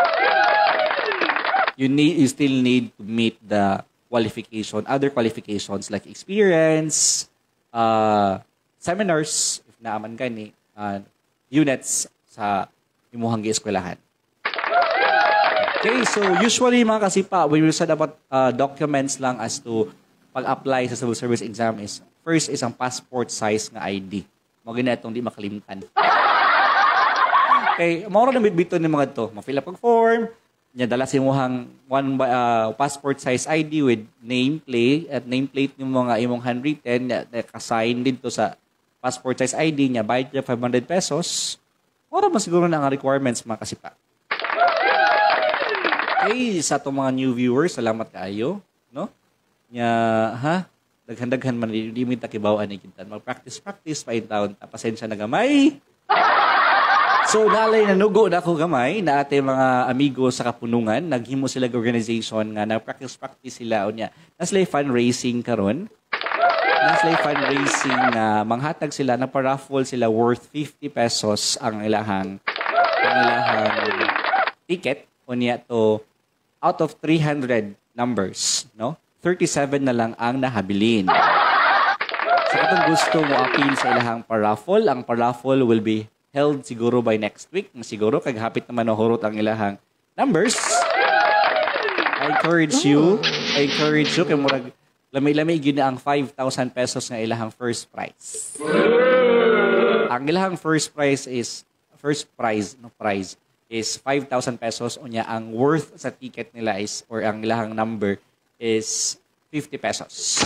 You need you still need to meet the qualification, other qualifications like experience, uh, seminars, if naaman gani, uh, units sa imuhang gi-eskwelahan. Okay, so usually mga kasipa, when we said about uh, documents lang as to pag-apply sa civil service exam is, first is ang passport size nga I D. Mga itong di makalimtan. Okay, maura na bitbiton ng mga to. Ma-fill up ang form, Nya dala si muhang one by- uh, passport size I D with nameplate at nameplate ng mga imong handwritten na naka-sign dito sa passport size I D niya bayad niya five hundred pesos. Ora man siguro na ang requirements mga kasipa. Okay, sa itong mga new viewers, salamat kaayo, no? Nya ha, daghan-daghan man di mi ta kibaw-an ni kintan. Mag-practice practice pa in taon, pasensya na gamay. So, nalay nanugo na ako gamay na ate mga amigo sa Kapunungan. Naghimo sila organization nga nag-practice-practice sila. O niya, naslay fundraising karon. Naslay fundraising na manghatag sila, na paraffle sila worth fifty pesos ang ilahang, ang ilahang ticket. O niya to, out of three hundred numbers, no? thirty-seven na lang ang nahabilin. Sa katong gusto mo appeal sa ilahang paraffle, ang paraffle will be held siguro by next week. Siguro, kaghapit naman nahurot ang ilahang numbers. I encourage you, I encourage you, kaya murag, lamay-lamay gina ang five thousand pesos nga ilahang first prize. Ang ilahang first prize is, first prize, no prize, is five thousand pesos. O niya, ang worth sa ticket nila is, or ang ilahang number is fifty pesos.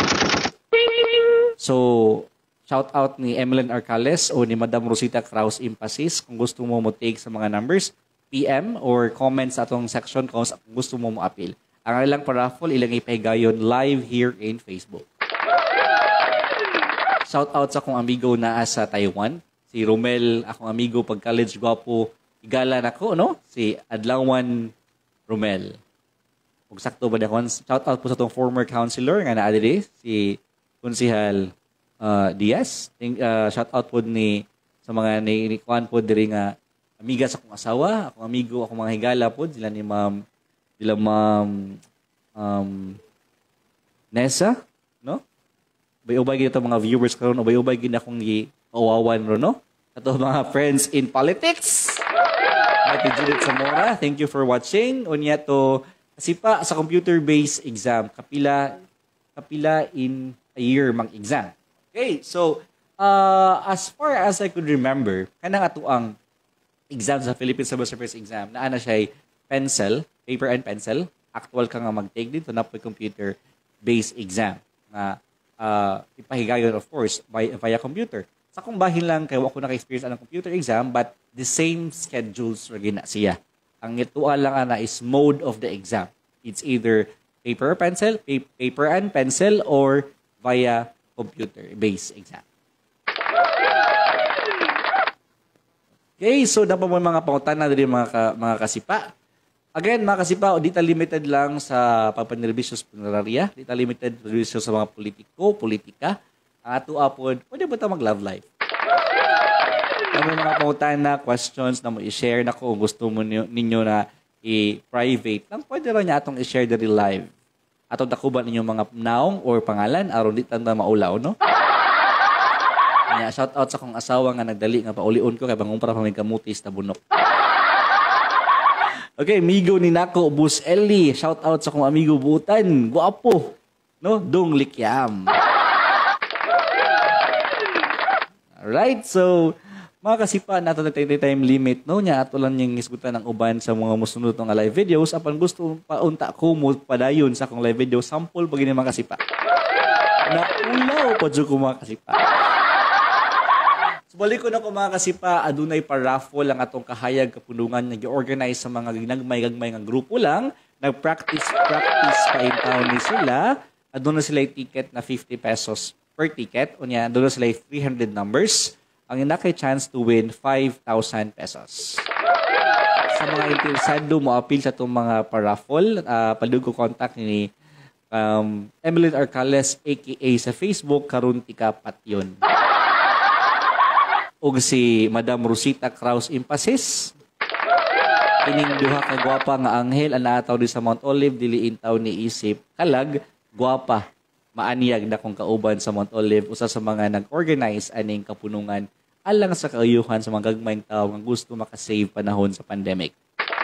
So, shout out ni Emeline Arcales o ni Madam Rosita Kraus Impasis kung gusto mo mo take sa mga numbers, P M or comment sa atong section kung gusto mo mo appeal. Ang ilang paraffle, ilang ipahigayon live here in Facebook. Shout out sa akong amigo na sa Taiwan, si Romel, akong amigo pag college gwapo, igala na ko, no? Si Adlawan Romel. Kung sakto ba na kon, shout out po sa atong former counselor nga na adiri, si Konsihal Uh, Diaz, Think, uh, shout out po ni sa mga ni, ni Kwan po diri nga amiga sa akong asawa, akong amigo, akong mga higala po, sila ni Ma'am, sila Ma'am um, Nessa, no? Ubay-ubay gina mga viewers karon, ubay-ubay gina akong gi-awawan ro, no? Ato mga friends in politics. Ate Judith Zamora, thank you for watching. Unya to, kasi pa sa computer-based exam, kapila kapila in a year mag-exam. Okay, so, uh, as far as I could remember, kanang ato ang exam sa Philippine Civil Service Exam, na ana siya pencil, paper and pencil, actual ka nga mag-take dito na po computer-based exam. Na uh, ipahigayon, of course, by, via computer. Sa kung bahin lang, kaya ako naka-experience ng computer exam, but the same schedules rin na siya. Ang ituan lang ana is mode of the exam. It's either paper or pencil, pa- paper and pencil, or via computer-based exam. Okay, so dapat mo mga pangutan na din mga, ka, mga kasipa. Again, mga kasipa, di ta limited lang sa pagpanirvisyo sa punerarya. Di ta limited sa sa mga politiko, politika. Ang ato apod, pwede ba ito mag-love life? May mga pangutan na questions na mo i-share na kung gusto mo ninyo na i-private. Lang pwede rin niya atong i-share the real live. Atong takuban ninyo mga naong or pangalan, aron di tanda maulaw, no? Kanya, shout out sa kong asawa nga nagdali nga paulion ko kay bangumpra pa may kamutis na bunok. Okay, amigo ni Nako, Bus Ellie. Shout out sa kong amigo Butan. Guwapo, no? Dong Likyam. Alright, so mga kasipa nato nagtay time limit no nya ato lang yung isgutan ng uban sa mga musunod nga live videos apan gusto pa unta ko mo padayon sa akong live video sample pag mga kasipa. Na ulaw pa jud ko mga kasipa. So balik ko na ko mga kasipa adunay paraffle ang atong kahayag kapunungan nga gi-organize sa mga ginagmay-gagmay nga grupo lang, nag-practice practice pa in town ni sila. Aduna sila ticket na fifty pesos per ticket unya aduna sila three hundred numbers. Ang inakay chance to win five thousand pesos. Sa mga interesado mo appeal sa itong mga paraffle, uh, palug ko contact ni um, Emeline Arcales aka sa Facebook, Karuntika Patyon. O si Madam Rosita Kraus Impasis. Kining duha ka gwapa nga anghel ang naataw di sa Mount Olive, diliin taw ni isip, kalag, gwapa, maanyag na kong kauban sa Mount Olive, usa sa mga nag-organize aning kapunungan alang sa kaayuhan sa mga gagmayng tao nga gusto makasave panahon sa pandemic.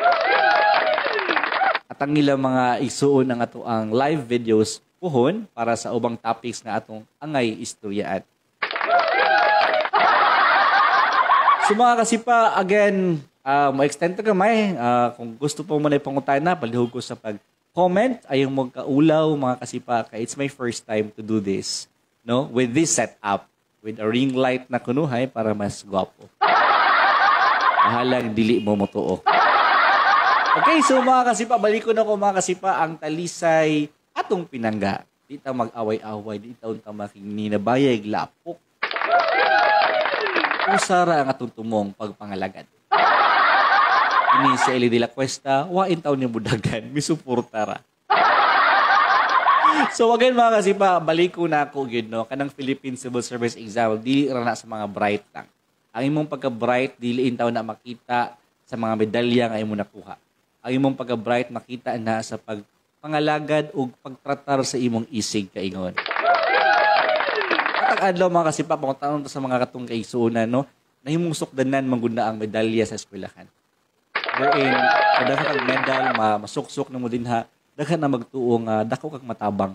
At ang ilang mga isuon ang ato ang live videos puhon para sa ubang topics nga atong angay istoryaan. So mga kasipa, again, Uh, mo-extend to gamay. Uh, kung gusto po mo na ipangutana, palihog ko sa pag-comment. Ayong magkaulaw, mga kasipa, ka it's my first time to do this. No? With this setup. With a ring light na kunuhay para mas gwapo. Mahalang dili mo motuo. Okay, so mga kasipa, balik ko na ko mga kasipa ang talisay atong pinangga. Di ta mag-away-away, di ta unta makininabayay, lapok. Usara ang atong tumong pagpangalagad. Ini si Eli de la Cuesta, wain taon niya budagan, misuportara. So again mga kasipa, balik ko na ako yun, no? Kanang Philippine Civil Service Exam, di rana sa mga bright lang. Ang imong pagka-bright, diliin taon na makita sa mga medalya nga imong nakuha. Ang imong pagka-bright, makita na sa pagpangalagad o pagtratar sa imong isig kaingon. Katag adlaw mga kasipa, panguntaon sa mga katong kaigsuunan, no? Nahimong sukdanan mangguna ang medalya sa eskwelahan. Wherein, kada kang medal, masuksok na mo din ha, daghan na magtuong uh, dako kag matabang.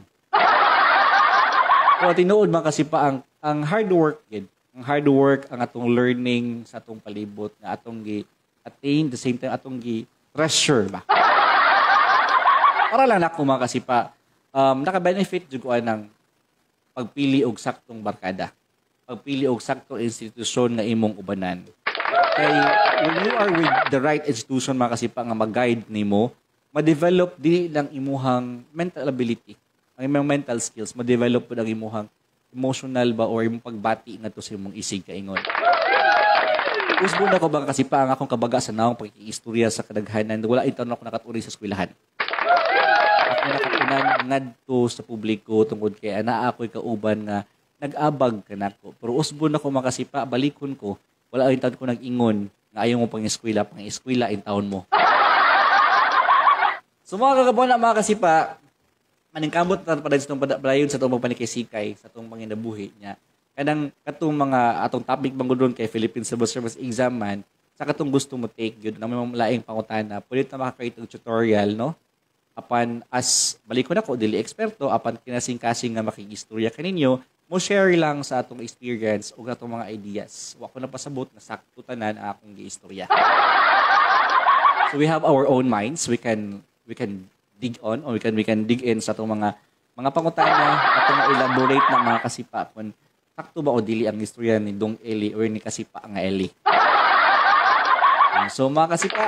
So, tinuod mga kasipa, ang, ang hard work, yun. Ang hard work, ang atong learning sa atong palibot, na atong gi-attain, the same time, atong gi-treasure ba? Para lang na ako mga kasipa, um, naka-benefit dyan ko ng pagpili og saktong barkada. Pagpili og saktong institusyon nga imong ubanan. Kay when you are with the right institution, mga kasipa, nga mag-guide nimo, ma-develop di lang imuhang mental ability. Ang imong mental skills, ma-develop po ang imuhang emotional ba or imong pagbati nga to sa imong isig kaingon. Usbo na ko bang kasipa ang akong kabaga sa naong pagkiistorya sa kadaghanan, wala itaw na ako nakaturi sa eskwelahan. Ako nakatunan ngadto sa publiko tungod kay ana ako'y kauban nga nag-abag kanako. Pero usbo na ko mga kasipa, balikon ko, wala ay taon ko nag-ingon nga ayaw mo pang eskwela, pang eskwela in taon mo. So mga kakabona, mga kasipa, maningkamot na pa sa itong padayon sa itong magpanikay-sikay, sa itong panginabuhi niya. Kanang katong mga atong topic bang gudron kay Philippine Civil Service Exam man, sa katong gusto mo take yun, na may mamalaing pangutana, pwede na makakreate ng tutorial, no? Apan, as balik ko na ko, dili eksperto, apan kinasing-kasing nga makikistorya kaninyo, mo share lang sa atong experience o atong mga ideas. Wa ko na pasabot na sakto tanan ang akong giistorya. So we have our own minds. We can we can dig on or we can we can dig in sa atong mga mga pangutana atong elaborate na mga kasipa kung sakto ba o dili ang istorya ni Dong Eli or ni kasipa nga Eli. So mga kasipa,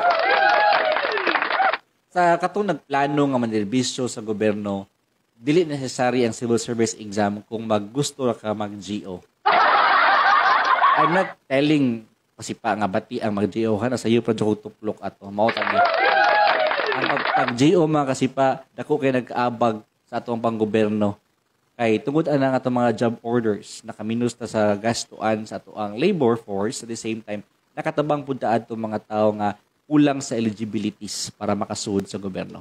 sa katong nagplano nga manderbisyo sa gobyerno, dili necessary ang civil service exam kung maggusto ka mag-G O. I'm not telling kasi pa nga bati ang mag-G O ha, sa iyo pa dyan tuplok ato. Mauta ni. Ang pag-G O mga kasi pa, dako kay nag-aabag sa atong panggoberno. Kay tungod ana nga atong mga job orders, nakaminos ta sa gastuan sa atong labor force, at the same time, nakatabang pud ta adto mga tao nga kulang sa eligibilities para makasuod sa gobyerno.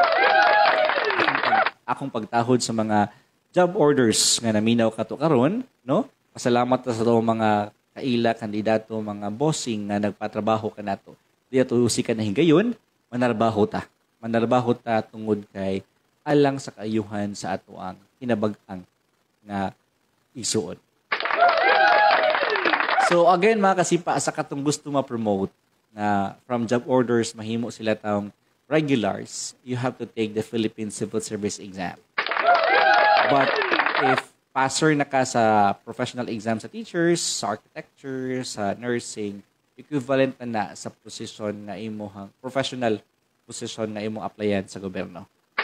Akong pagtahod sa mga job orders nga naminaw kato karon, no? Pasalamat ta sa itong mga kaila, kandidato, mga bossing nga nagpatrabaho kanato. Di ato usikan na higayon, manarbaho ta. Manarbaho ta tungod kay alang sa kaayuhan sa ato ang hinabag-ang nga isuod. So again mga kasipa, sa katong gusto ma-promote na from job orders mahimo sila taong regulars, you have to take the Philippine Civil Service Exam. But if passer na ka sa professional exam sa teachers, sa architecture, sa nursing, equivalent na na sa position na imuhang professional position na imong applyan sa gobyerno.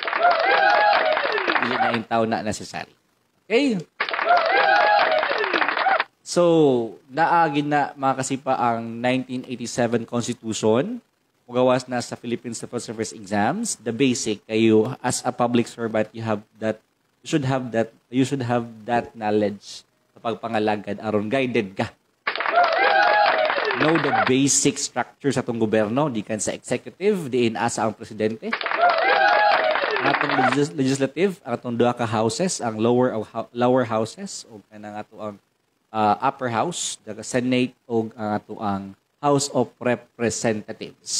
Dili na intaw na necessary. Okay? So, naagin na mga kasipa ang nineteen eighty-seven Constitution. Magawas na sa Philippine Civil Service Exams. The basic, kayo as a public servant, you have that, you should have that, you should have that knowledge sa pagpangalagad aron guided ka. Know the basic structure sa itong gobyerno, di kan sa executive, diin asa ang presidente. Ang atong legis- legislative, ang atong duha ka houses, ang lower lower houses, o kanang ato ang uh, upper house, the Senate, o ang ato ang House of Representatives.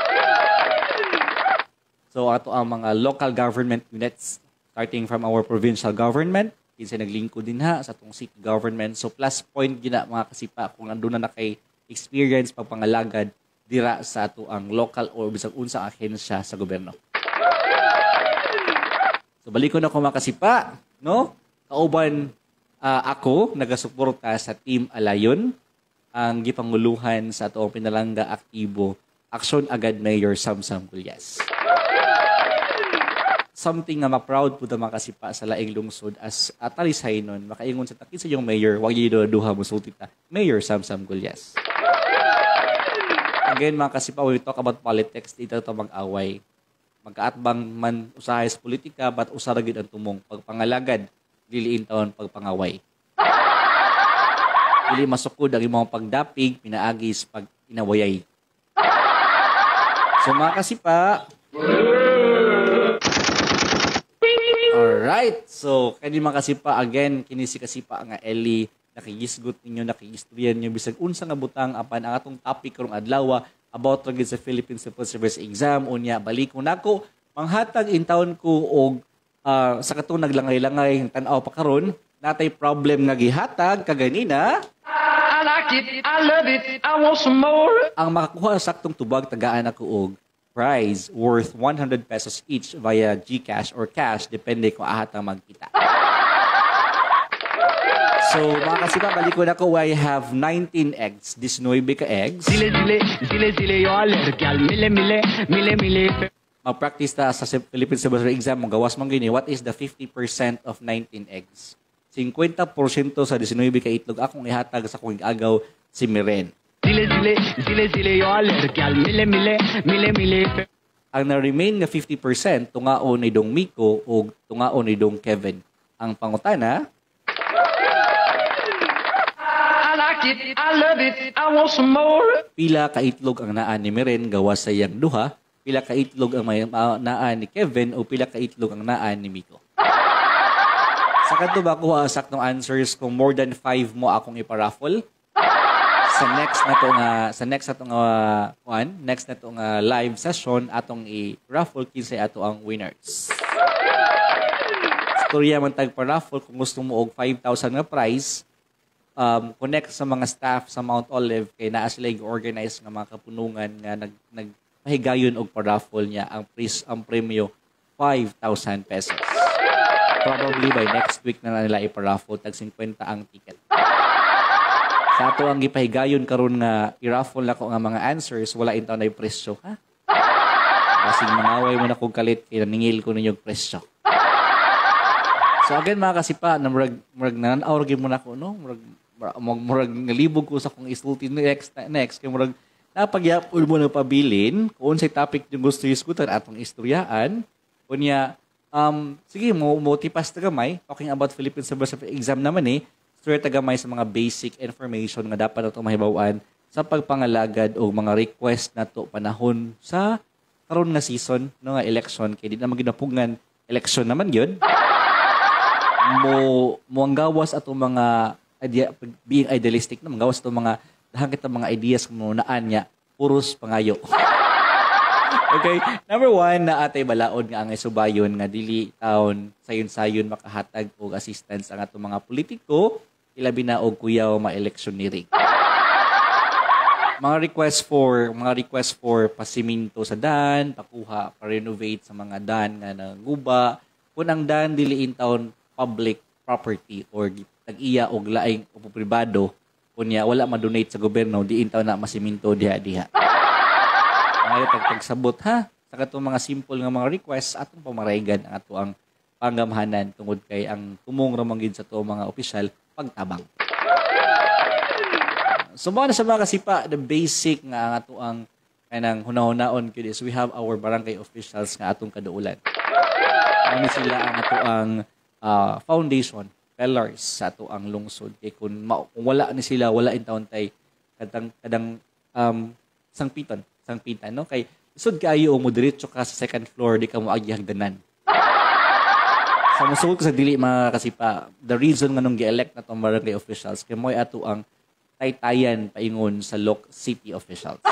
So ato ang mga local government units, starting from our provincial government, kinsa naglingkod din ha sa atong city government. So plus point gina mga kasipa kung nandoon na na kay experience pagpangalagad dira sa ato ang local or bisag unsang ahensya sa gobyerno. So balik ko na ko makasipa, no? Kauban uh, ako nagasuporta sa Team Alayon, ang gipanguluhan sa ato ang pinalangga aktibo Action Agad Mayor Samsam Gulyas. Something nga ma-proud po na makasipa sa laing lungsod as atalisay nun, makaingon sa takit sa yung mayor, wag yung duha mo sultita, Mayor Samsam Gulyas. Again, mga kasipa, we talk about politics, dito ito mag-away. Magkaatbang man usahay sa politika, but usaragid ang tumong pagpangalagad, diliin taon pagpangaway. Dili masukod ang imong pagdapig, pinaagis, pag inawayay. So mga kasipa, alright, so kani mga kasipa, again, kini si kasipa nga Eli, nakigisgot ninyo, nakiistoryan nyo, bisag unsa nga butang apan ang atong topic karong adlaw about ragid sa Philippine Civil Service Exam. Unya, balik ko nako, manghatag in town ko og uh, sa katong naglangay-langay tan-aw pa karon, natay problem nga gihatag kaganina. I like it, I love it, I want some more. Ang makakuha sa saktong tubag, tagaan ako og prize worth one hundred pesos each via GCash or cash, depende kung ahatang magkita. So, mga kasipa, balik ko na ko, I have nineteen eggs. nineteen ka eggs. Zile, zile, zile, zile, yo alergyal. Mile, mile, mile, mile. Mag-practice ta sa Philippine Civil Service Exam, magawas mong gini, what is the fifty percent of nineteen eggs? fifty percent sa nineteen ka itlog, akong ihatag sa kong agaw si Miren. Zile, zile, zile, zile, yo alergyal. Mile, mile, mile, mile. Ang na-remain nga fifty percent, tungao ni Dong Miko o tungao ni Dong Kevin. Ang pangutana, I love it, I want some more. Pila ka itlog ang naan ni Miren gawas sa iyang duha, pila ka itlog ang may uh, naan ni Kevin o pila ka itlog ang naan ni Miko. Sa kanto ba kuha ang saktong answers kung more than five mo akong iparaffle? Sa next na to nga sa next na to nga one, next na to nga live session atong i-raffle kinsay ato ang winners. Storya man tag pa-raffle kung gusto mo og five thousand nga prize. Um, connect sa mga staff sa Mount Olive kay naa sila organize nga mga kapunungan nga nag nagpahigayon og pa-raffle niya ang prize ang premyo five thousand pesos. Probably by next week na, na nila i-raffle tag fifty ang ticket. Sa ato ang gipahigayon karon nga i-raffle nako nga mga answers wala intaw na presyo ha. Basig mangaway mo na kog kalit kay ningil ko ninyo presyo. So again mga kasipa, na murag murag nananaw gyud mo nako no, murag murag ngalibog ko sa kung isulti next next kay murag napagyapol mo na pabilin kung unsay topic yung gusto iskutan atong istoryaan kunya um sige mo mo tipas ta gamay talking about Philippine Civil Service Exam naman eh story ta gamay sa mga basic information nga dapat nato mahibaw-an sa pagpangalagad o mga request nato panahon sa karon nga season no nga election kay di na maginapugan election naman gyud mo mo ang gawas ato mga idea, being idealistic na gawas ato mga dahan kita mga ideas kung naan niya puros pangayo. Okay, number one na atay balaod nga ang subayon nga dili taon sayon-sayon makahatag og assistance ang ato mga politiko ilabi na og kuyaw ma-electioneering. Mga request for mga request for pasiminto sa daan, pakuha, pa-renovate sa mga daan nga naguba, kun ang daan diliin taon public property or tag-iya og laing o pribado kunya wala ma-donate sa gobyerno diin taw na masiminto diha-diha. Ngayon tagtagsabot ha sa katong mga simple nga mga requests atong pamaraygan ang ato ang panggamhanan tungod kay ang tumong ra man gid sa to mga opisyal pagtabang. So mo na sa mga kasipa the basic nga ang ato ang kanang hunahunaon kid is we have our barangay officials nga atong kaduulan. Ano sila ang ato ang uh, foundation pillars sa ato ang lungsod kay kung, ma- kung wala ni sila wala in taon tay kadang kadang um sangpiton sangpitan no kay isod kaayo mo diretso ka sa second floor di ka mo agi hagdanan sa musugod ko sa dili mga kasipa the reason nga nung gi-elect na tong barangay officials kay moy ato ang taytayan paingon sa loc city officials.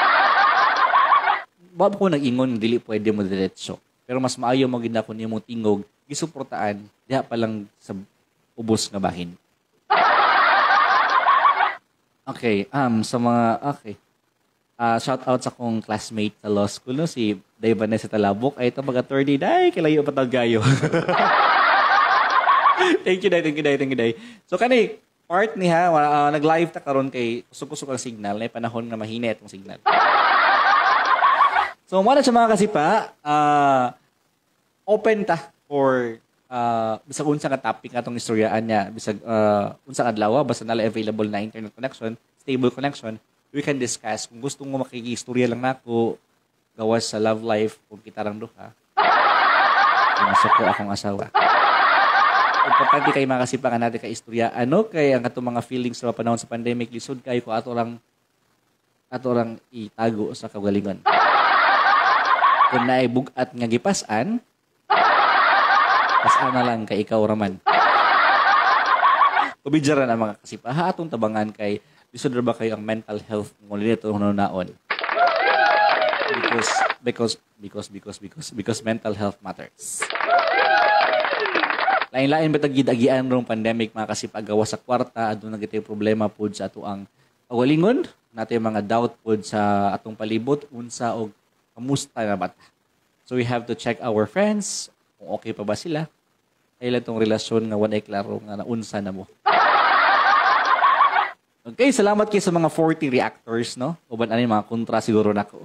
Bab ko nag-ingon dili pwede mo diretso pero mas maayo mo gid ako nimo tingog gisuportaan diha pa lang sa ubos nga bahin. Okay, um sa mga okay. Uh, shout out sa akong classmate sa law school, no? Si Day Vanessa Talabok. Ay, ito mag-attorney. Day, kilayo pa gayo. Thank you, Day. Thank you, Day. Thank you, Day. So, kani, part ni ha, uh, nag-live ta karon kay kusog-kusog ang signal. Na panahon na mahina itong signal. So, muna sa mga kasipa, uh, open ta for uh, bisag unsa ka topic atong istoryaan niya. Bisag uh, unsa adlaw, basta nala available na internet connection, stable connection, we can discuss. Kung gusto mo makikistorya lang nako, gawas sa love life, kung kita lang duha. Masuko akong asawa. Importante kay mga kasipa nga natin ka istorya. Ano kay ang katong mga feelings sa panahon sa pandemic, lisod kayo ko ato lang ato lang itago sa kagalingon. Kung naay bugat nga gipasan, pasan na lang kay ikaw raman. Kubidyaran ang mga kasipa. Ha, atong tabangan kay lisod ba kayo ang mental health ng ulit ito naon. Because, because, because, because, because, because mental health matters. Lain-lain ba tagid-agian rong pandemic mga kasipa gawa sa kwarta, adto nagitay problema pud sa ato ang awalingon, natin mga doubt pud sa atong palibot, unsa og kamusta na bata. So we have to check our friends, kung okay pa ba sila. Kailan tong relasyon nga wala klaro nga naunsa na mo. Okay, salamat kayo sa mga forty reactors, no? Uban ani mga kontra siguro nako.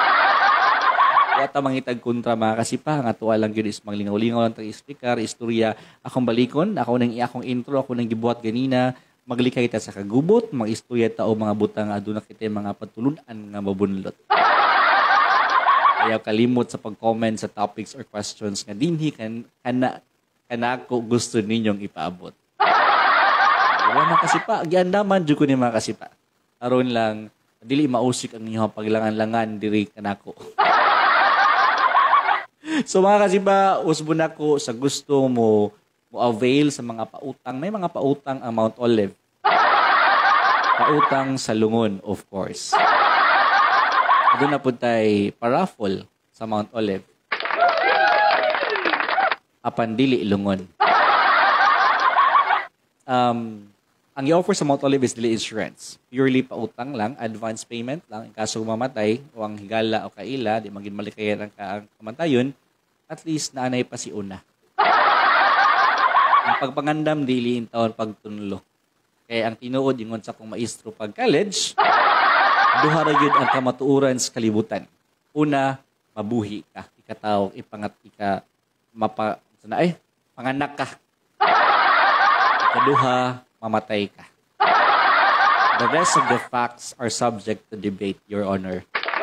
Wata mangitag kontra mga kasipa, nga tuwa lang gyud is manglingaw-lingaw lang tag speaker, istorya akong balikon, ako nang akong intro, ako nang gibuhat ganina, maglikay ta sa kagubot, mag-istorya ta og mga butang aduna kita mga patulunan nga mabunlot. Ayaw kalimot sa pag-comment sa topics or questions nga dinhi kan kana kanako gusto ninyong ipaabot. Wala man kasipa, giandaman jud ko ni mga kasipa. Aron lang dili mausik ang inyong paglangan-langan diri kanako. So mga kasipa, usbon ako sa gusto mo mo avail sa mga pautang. May mga pautang ang Mount Olive. Pautang sa Lungon, of course. Doon na po tayo paraffle sa Mount Olive. Apan dili Lungon. Um, ang i-offer sa Mount Olive is dili insurance. Purely pautang lang, advance payment lang. In kaso mamatay, o ang higala o kaila, di maging malikayan ang, ang kamatayon, at least naanay pa si una. Ang pagpangandam, dili in taon pagtunlo. Kaya ang tinuod, ingon sa kong maestro pag college, duha ra gyud ang kamatuoran sa kalibutan. Una, mabuhi ka. Ikataw, ipangat ika mapa na eh panganak ka. Ikaduha, mamatay ka. The rest of the facts are subject to debate, Your Honor.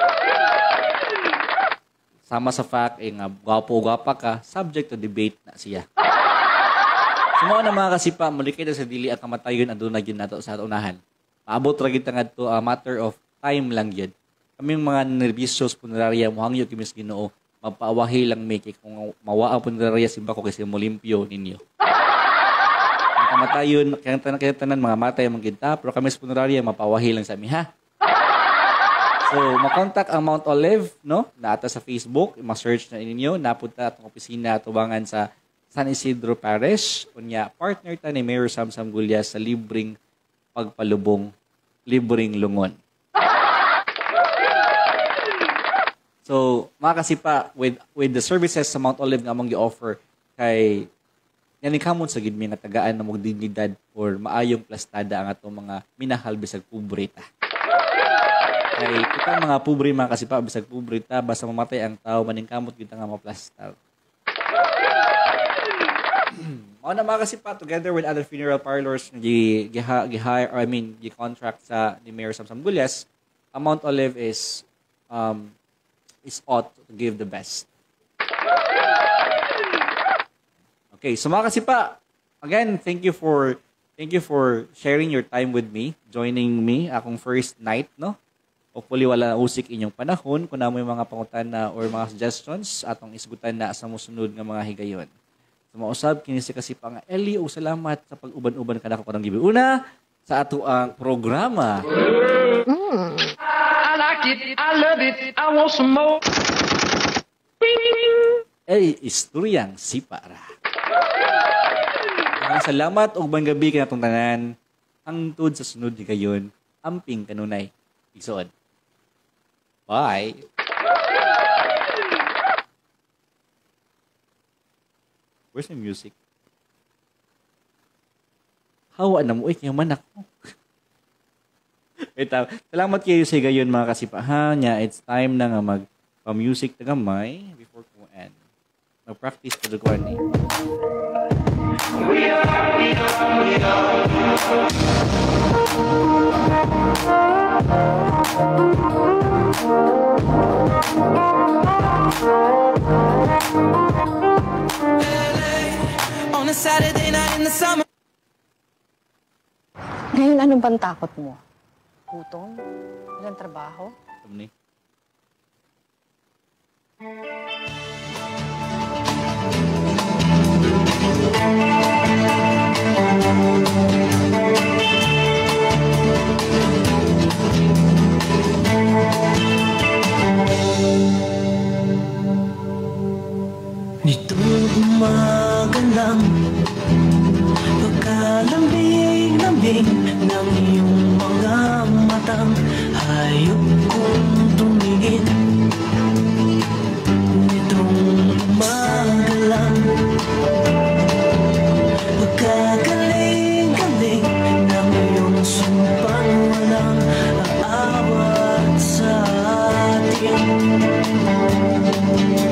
Sama sa fact, eh nga, gwapo-gwapa ka, subject to debate na siya. Sumawa na mga kasipa, mulikay na sa dili ang kamatayon, andun na yun nato sa unahan. Maabot ragit nga to a matter of time lang yun. Kaming mga nervyos punerarya, muhangyo kimis Ginoo, mapaawahi lang may kung mawa ang punerarya simba ko kasi mulimpyo ninyo. Ang kamatayon, kaya tanan, kaya tanan mga matay ang ginta, pero kami sa punerarya, mapaawahi lang sa amin, ha? So, makontak ang Mount Olive, no? Naata sa Facebook, ma-search na ninyo, napunta atong opisina tubangan sa San Isidro Parish. Unya, partner ta ni Mayor Samsam Gullas sa libreng pagpalubong, libreng lungon. So, mga kasipa, with, with the services sa Mount Olive nga among gi-offer kay yan kamon sa gidmi nga tagaan na mong dignidad or maayong plastada ang atong mga minahal bisag pubrita. Kay kita mga pobre mga kasipa bisag pobre ta basta mamatay ang tao maning kamot kita nga maplastar. Mao na mga kasipa together with other funeral parlors gi gi-hire or I mean gi-contract sa ni Mayor Samsam Gullas, ang Mount Olive is um is ought to give the best. Okay, so mga kasipa, again, thank you for thank you for sharing your time with me, joining me akong first night, no? Hopefully wala usik inyong panahon kung na mo mga pangutana or mga suggestions atong isgutan na sa musunod nga mga higayon. So mausab kini si kasi pang Eli o salamat sa pag-uban-uban kanako karang gibi una sa ato ang programa. Mm. I like it, I love it, I want some more. Ay, istoryang sipara. Maraming salamat og bang gabi kanatong tanan. Hangtod sa sunod higayon, amping kanunay. Igsoon. Bye! Where's the music? Hawa na mo. Uy, kaya man ako. Ito, salamat kayo sa gayon mga kasipahan niya. It's time na nga mag-music na gamay before ko end. Mag-practice ko doon eh. We are, we are, we are. On a Saturday night in the summer. Ngayon, ano bang takot mo? Gutom? Walang trabaho? Ano ni? Nitong umaga lang, pagkalambing-lambing ng iyong mga matang, hayop kong tumingin. Nitong umaga lang, pagkagaling-galing ng iyong sumpang walang aawat sa atin.